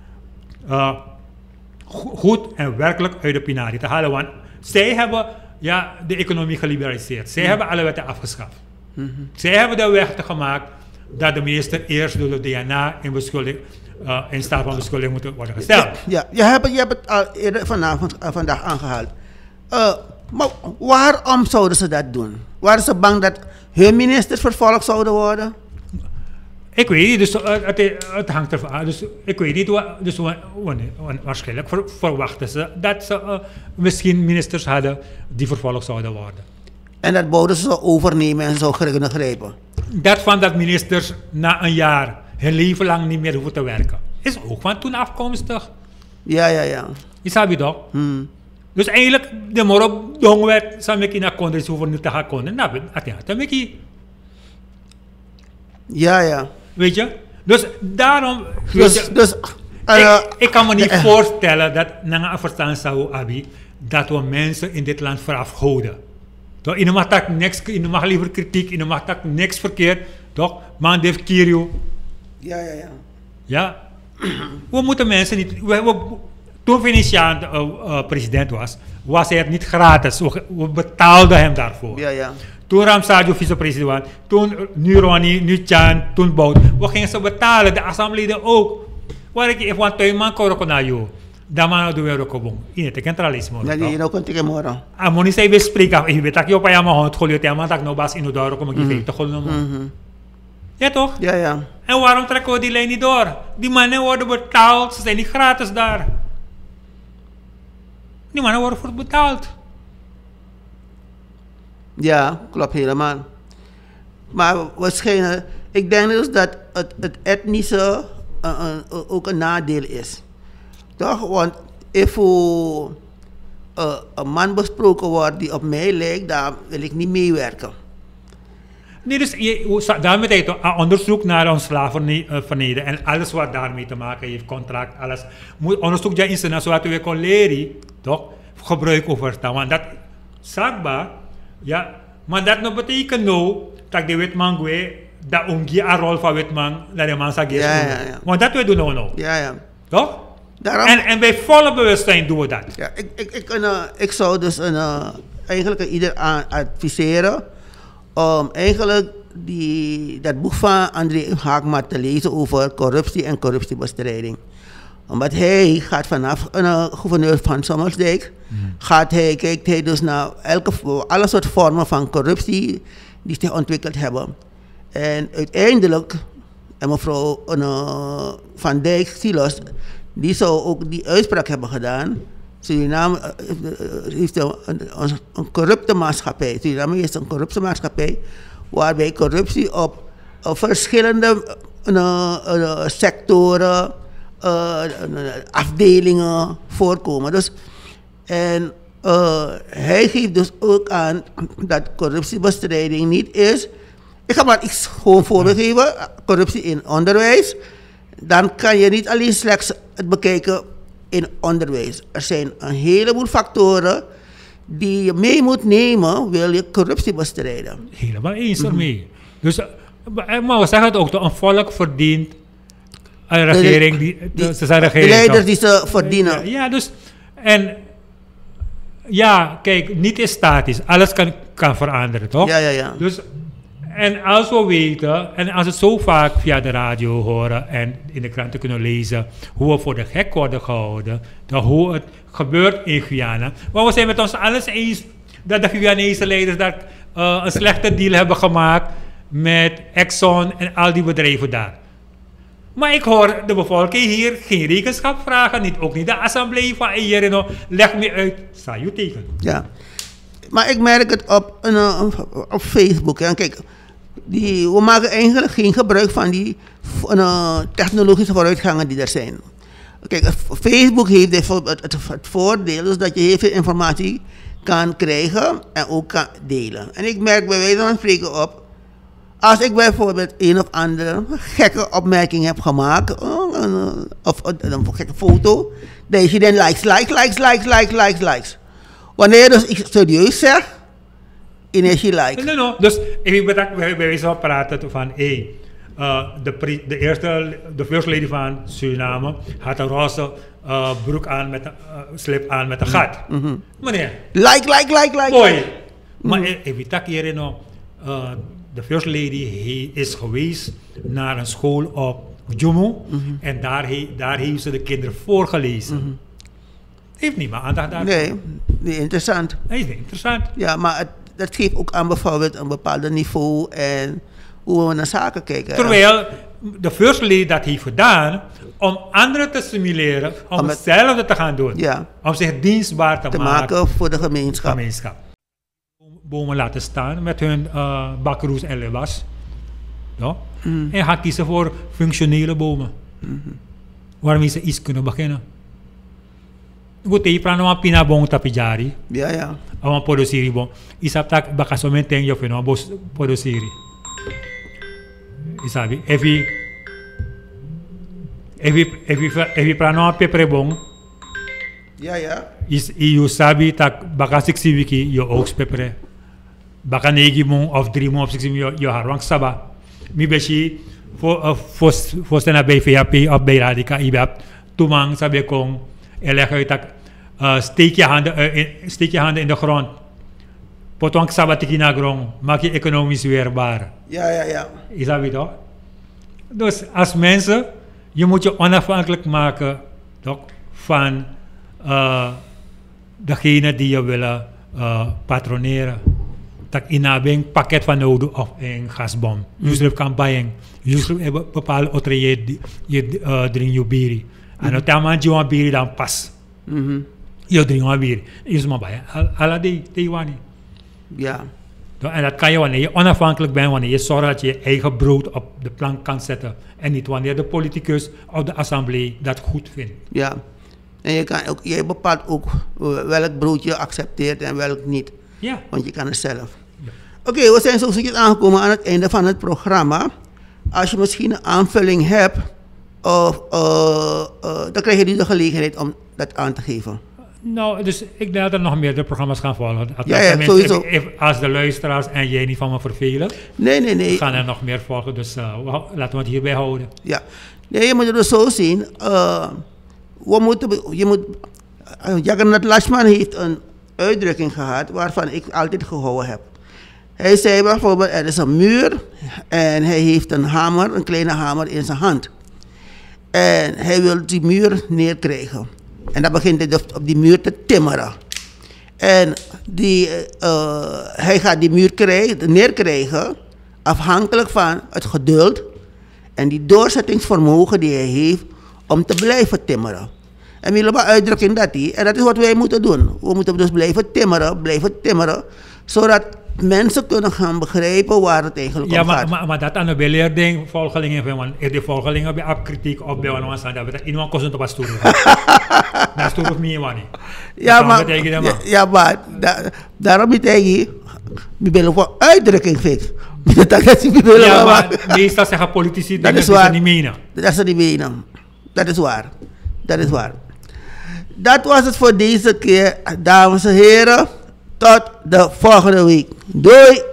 goed en werkelijk uit de pinarie te halen. Want zij hebben, ja, de economie geliberaliseerd. Zij hebben alle wetten afgeschaft. Zij hebben de weg gemaakt dat de minister eerst door de DNA in staat van beschuldiging moet worden gesteld. Ja, je hebt het al eerder vandaag aangehaald. Maar waarom zouden ze dat doen? Waren ze bang dat hun ministers vervolgd zouden worden? Ik weet niet, dus het hangt ervan af. Dus ik weet niet, dus waarschijnlijk verwachten ze dat ze misschien ministers hadden die vervolgd zouden worden. En dat boden ze overnemen en zo kunnen grijpen? Dat van dat ministers na een jaar hun leven lang niet meer hoeven te werken. Is ook van toen afkomstig. Ja. Je snap je toch? Dus eigenlijk, de morop dongwet, zou ik in een conditie hoeven niet te gaan konden. Nou, dat heb ik. Ja. Weet je? Dus daarom... Ik kan me niet voorstellen dat na een verstand zou hebben dat we mensen in dit land verafgoden. Toch? Je mag dat niks, je mag liever kritiek, je mag dat niks verkeerd. Toch? Man heeft Kirio. Ja. We moeten mensen niet... Toen Venetiaan president was hij het niet gratis. We betaalden hem daarvoor. Ja. Toen Ramsadio vicepresident was, toen nu Ronnie, nu Chan, toen Bout. We gingen ze betalen, de assembleden ook. Waar ik even aan tuinman kon naar jou. Dan maar doen we ook op in het centralisme. Ja, je nou kunt ik morgen. Amoni zei we spreken. Je weet dat je op een hand golje te maar dat nou bas in de door kom ik even te gollen. Ja toch? Ja. En waarom trekken we die lijn niet door? Die mannen worden betaald, ze zijn niet gratis daar. Die mannen worden voor betaald. Ja, klopt helemaal. Maar waarschijnlijk, ik denk dus dat het etnische ook een nadeel is. Toch? Want als een man besproken wordt die op mij lijkt, dan wil ik niet meewerken. Nee, dus daarmee heet het onderzoek naar ons slavernijverleden en alles wat daarmee te maken heeft, contract, alles. Moet onderzoek ja in zodat we kunnen leren, toch? Gebruik overstaan. Want dat, sagba, ja, maar dat nog betekent nou, dat de wetman gue, dat omgeeft een rol van wetman, dat de man zegt, ja. Want dat we doen nou. Ja. Toch? Daarom, En bij volle bewustzijn doen we dat. Ja, ik zou dus eigenlijk ieder adviseren om eigenlijk dat boek van André Haakma te lezen over corruptie en corruptiebestrijding. Omdat hij gaat vanaf gouverneur van Sommersdijk, kijkt hij dus naar alle soort vormen van corruptie die zich ontwikkeld hebben. En uiteindelijk, en mevrouw Van Dijk, Silos, die zou ook die uitspraak hebben gedaan. Suriname heeft een corrupte maatschappij. Suriname is een corrupte maatschappij waarbij corruptie op verschillende sectoren, afdelingen voorkomen. Dus, en hij geeft dus ook aan dat corruptiebestrijding niet is. Ik ga maar iets gewoon voorbeeld geven. Corruptie in onderwijs. Dan kan je niet alleen slechts het bekijken in onderwijs. Er zijn een heleboel factoren die je mee moet nemen, wil je corruptie bestrijden. Helemaal eens ermee. Dus, maar we zeggen het ook, een volk verdient een regering, de leiders die ze verdienen. Ja, dus, en ja, kijk, niet is statisch, alles kan veranderen, toch? Ja. Dus, en als we weten, en als we zo vaak via de radio horen en in de kranten kunnen lezen, hoe we voor de gek worden gehouden, hoe het gebeurt in Guyana. Maar we zijn met ons alles eens dat de Guyanese leiders dat, een slechte deal hebben gemaakt met Exxon en al die bedrijven daar. Maar ik hoor de bevolking hier geen rekenschap vragen, ook niet de assemblee van Iereno. Leg me uit, sta je tegen? Ja, maar ik merk het op Facebook. En kijk, we maken eigenlijk geen gebruik van die technologische vooruitgangen die er zijn. Kijk, Facebook heeft bijvoorbeeld het voordeel dus dat je heel veel informatie kan krijgen en ook kan delen. En ik merk bij wijze van spreken op, als ik bijvoorbeeld een of andere gekke opmerking heb gemaakt, of een gekke foto, dan zie je dan likes. Wanneer je dus iets serieus zegt, en is je like. No. Dus ik ben bij wijze van praten van, de first lady van Suriname had een roze broek aan met een slip aan met een gat. Meneer. Like. Boy. Maar ik weet hier nog, de first lady is geweest naar een school op Jumu en daar heeft ze de kinderen voorgelezen. Heeft niemand aandacht daar? Nee, interessant. Nee, interessant. Ja, maar dat geeft ook aan bijvoorbeeld een bepaald niveau en hoe we naar zaken kijken. Terwijl de first lady dat heeft gedaan om anderen te stimuleren om hetzelfde te gaan doen. Ja. Om zich dienstbaar te maken voor de gemeenschap. Bomen laten staan met hun bakroes en lewas. Ja? En gaan kiezen voor functionele bomen. Waarmee ze iets kunnen beginnen. Goed, je praat nog pina bong tapijari. Ja. Om produceren bong. Isap tak baka somenten je feno bos produceren. Isabi, evi praat nog pepere bong. Ja. You sabi tak baka 60 wiki je oogst pepere. Baka 9 mong of 3 mong of 6 mong je harwang saba. Mi beshi voor stena bij VHP of bij Radica ibab. Tumang sabi kong leg uit dat steek je handen in de grond. Potong sabatiki na grond. Maak je economisch weerbaar. Ja. Is dat toch? Dus als mensen, je moet je onafhankelijk maken toch, van degene die je willen patroneren. Dat inabing pakket van nodig of een gasbom. Je kan bijen. Je bepaalde otre je drink je biri. En op dat moment je biri dan pas. Je drink je biri. Je is maar bij. Alla die wani. Ja. En dat kan je wanneer je onafhankelijk bent, wanneer je zorgt dat je je eigen brood op de plank kan zetten. En niet wanneer de politicus of de assemblee dat goed vindt. Ja. En je bepaalt ook welk brood je accepteert en welk niet. Ja. Want je kan het zelf. Oké, we zijn zo zoetjes aangekomen aan het einde van het programma. Als je misschien een aanvulling hebt, dan krijg je nu de gelegenheid om dat aan te geven. Nou, dus ik denk dat er nog meerdere programma's gaan volgen. Ja, sowieso. Als de luisteraars en jij niet van me vervelen, nee. gaan er nog meer volgen. Dus laten we het hierbij houden. Ja, nee, je moet het dus zo zien. Jagannath Lakshman heeft een uitdrukking gehad waarvan ik altijd gehouden heb. Hij zei bijvoorbeeld, er is een muur en hij heeft een hamer, een kleine hamer in zijn hand. En hij wil die muur neerkrijgen. En dan begint hij op die muur te timmeren. En hij gaat die muur neerkrijgen afhankelijk van het geduld en die doorzettingsvermogen die hij heeft om te blijven timmeren. En we hebben uitdrukking en dat is wat wij moeten doen. We moeten dus blijven timmeren, zodat mensen kunnen gaan begrijpen waar het eigenlijk om gaat. Maar dat aan de beleerding volgelingen van, want de volgelingen bij kritiek op bij ons staan, dat iemand kost op een stoel. Dat stoel of niet, man. Ja, maar daarom niet tegen we willen voor uitdrukking fix. Ja, maar meestal zeggen politici dat is waar. Niet menen. Dat is niet menen. Dat is waar. Dat was het voor deze keer, dames en heren. Tot de volgende week. Doei!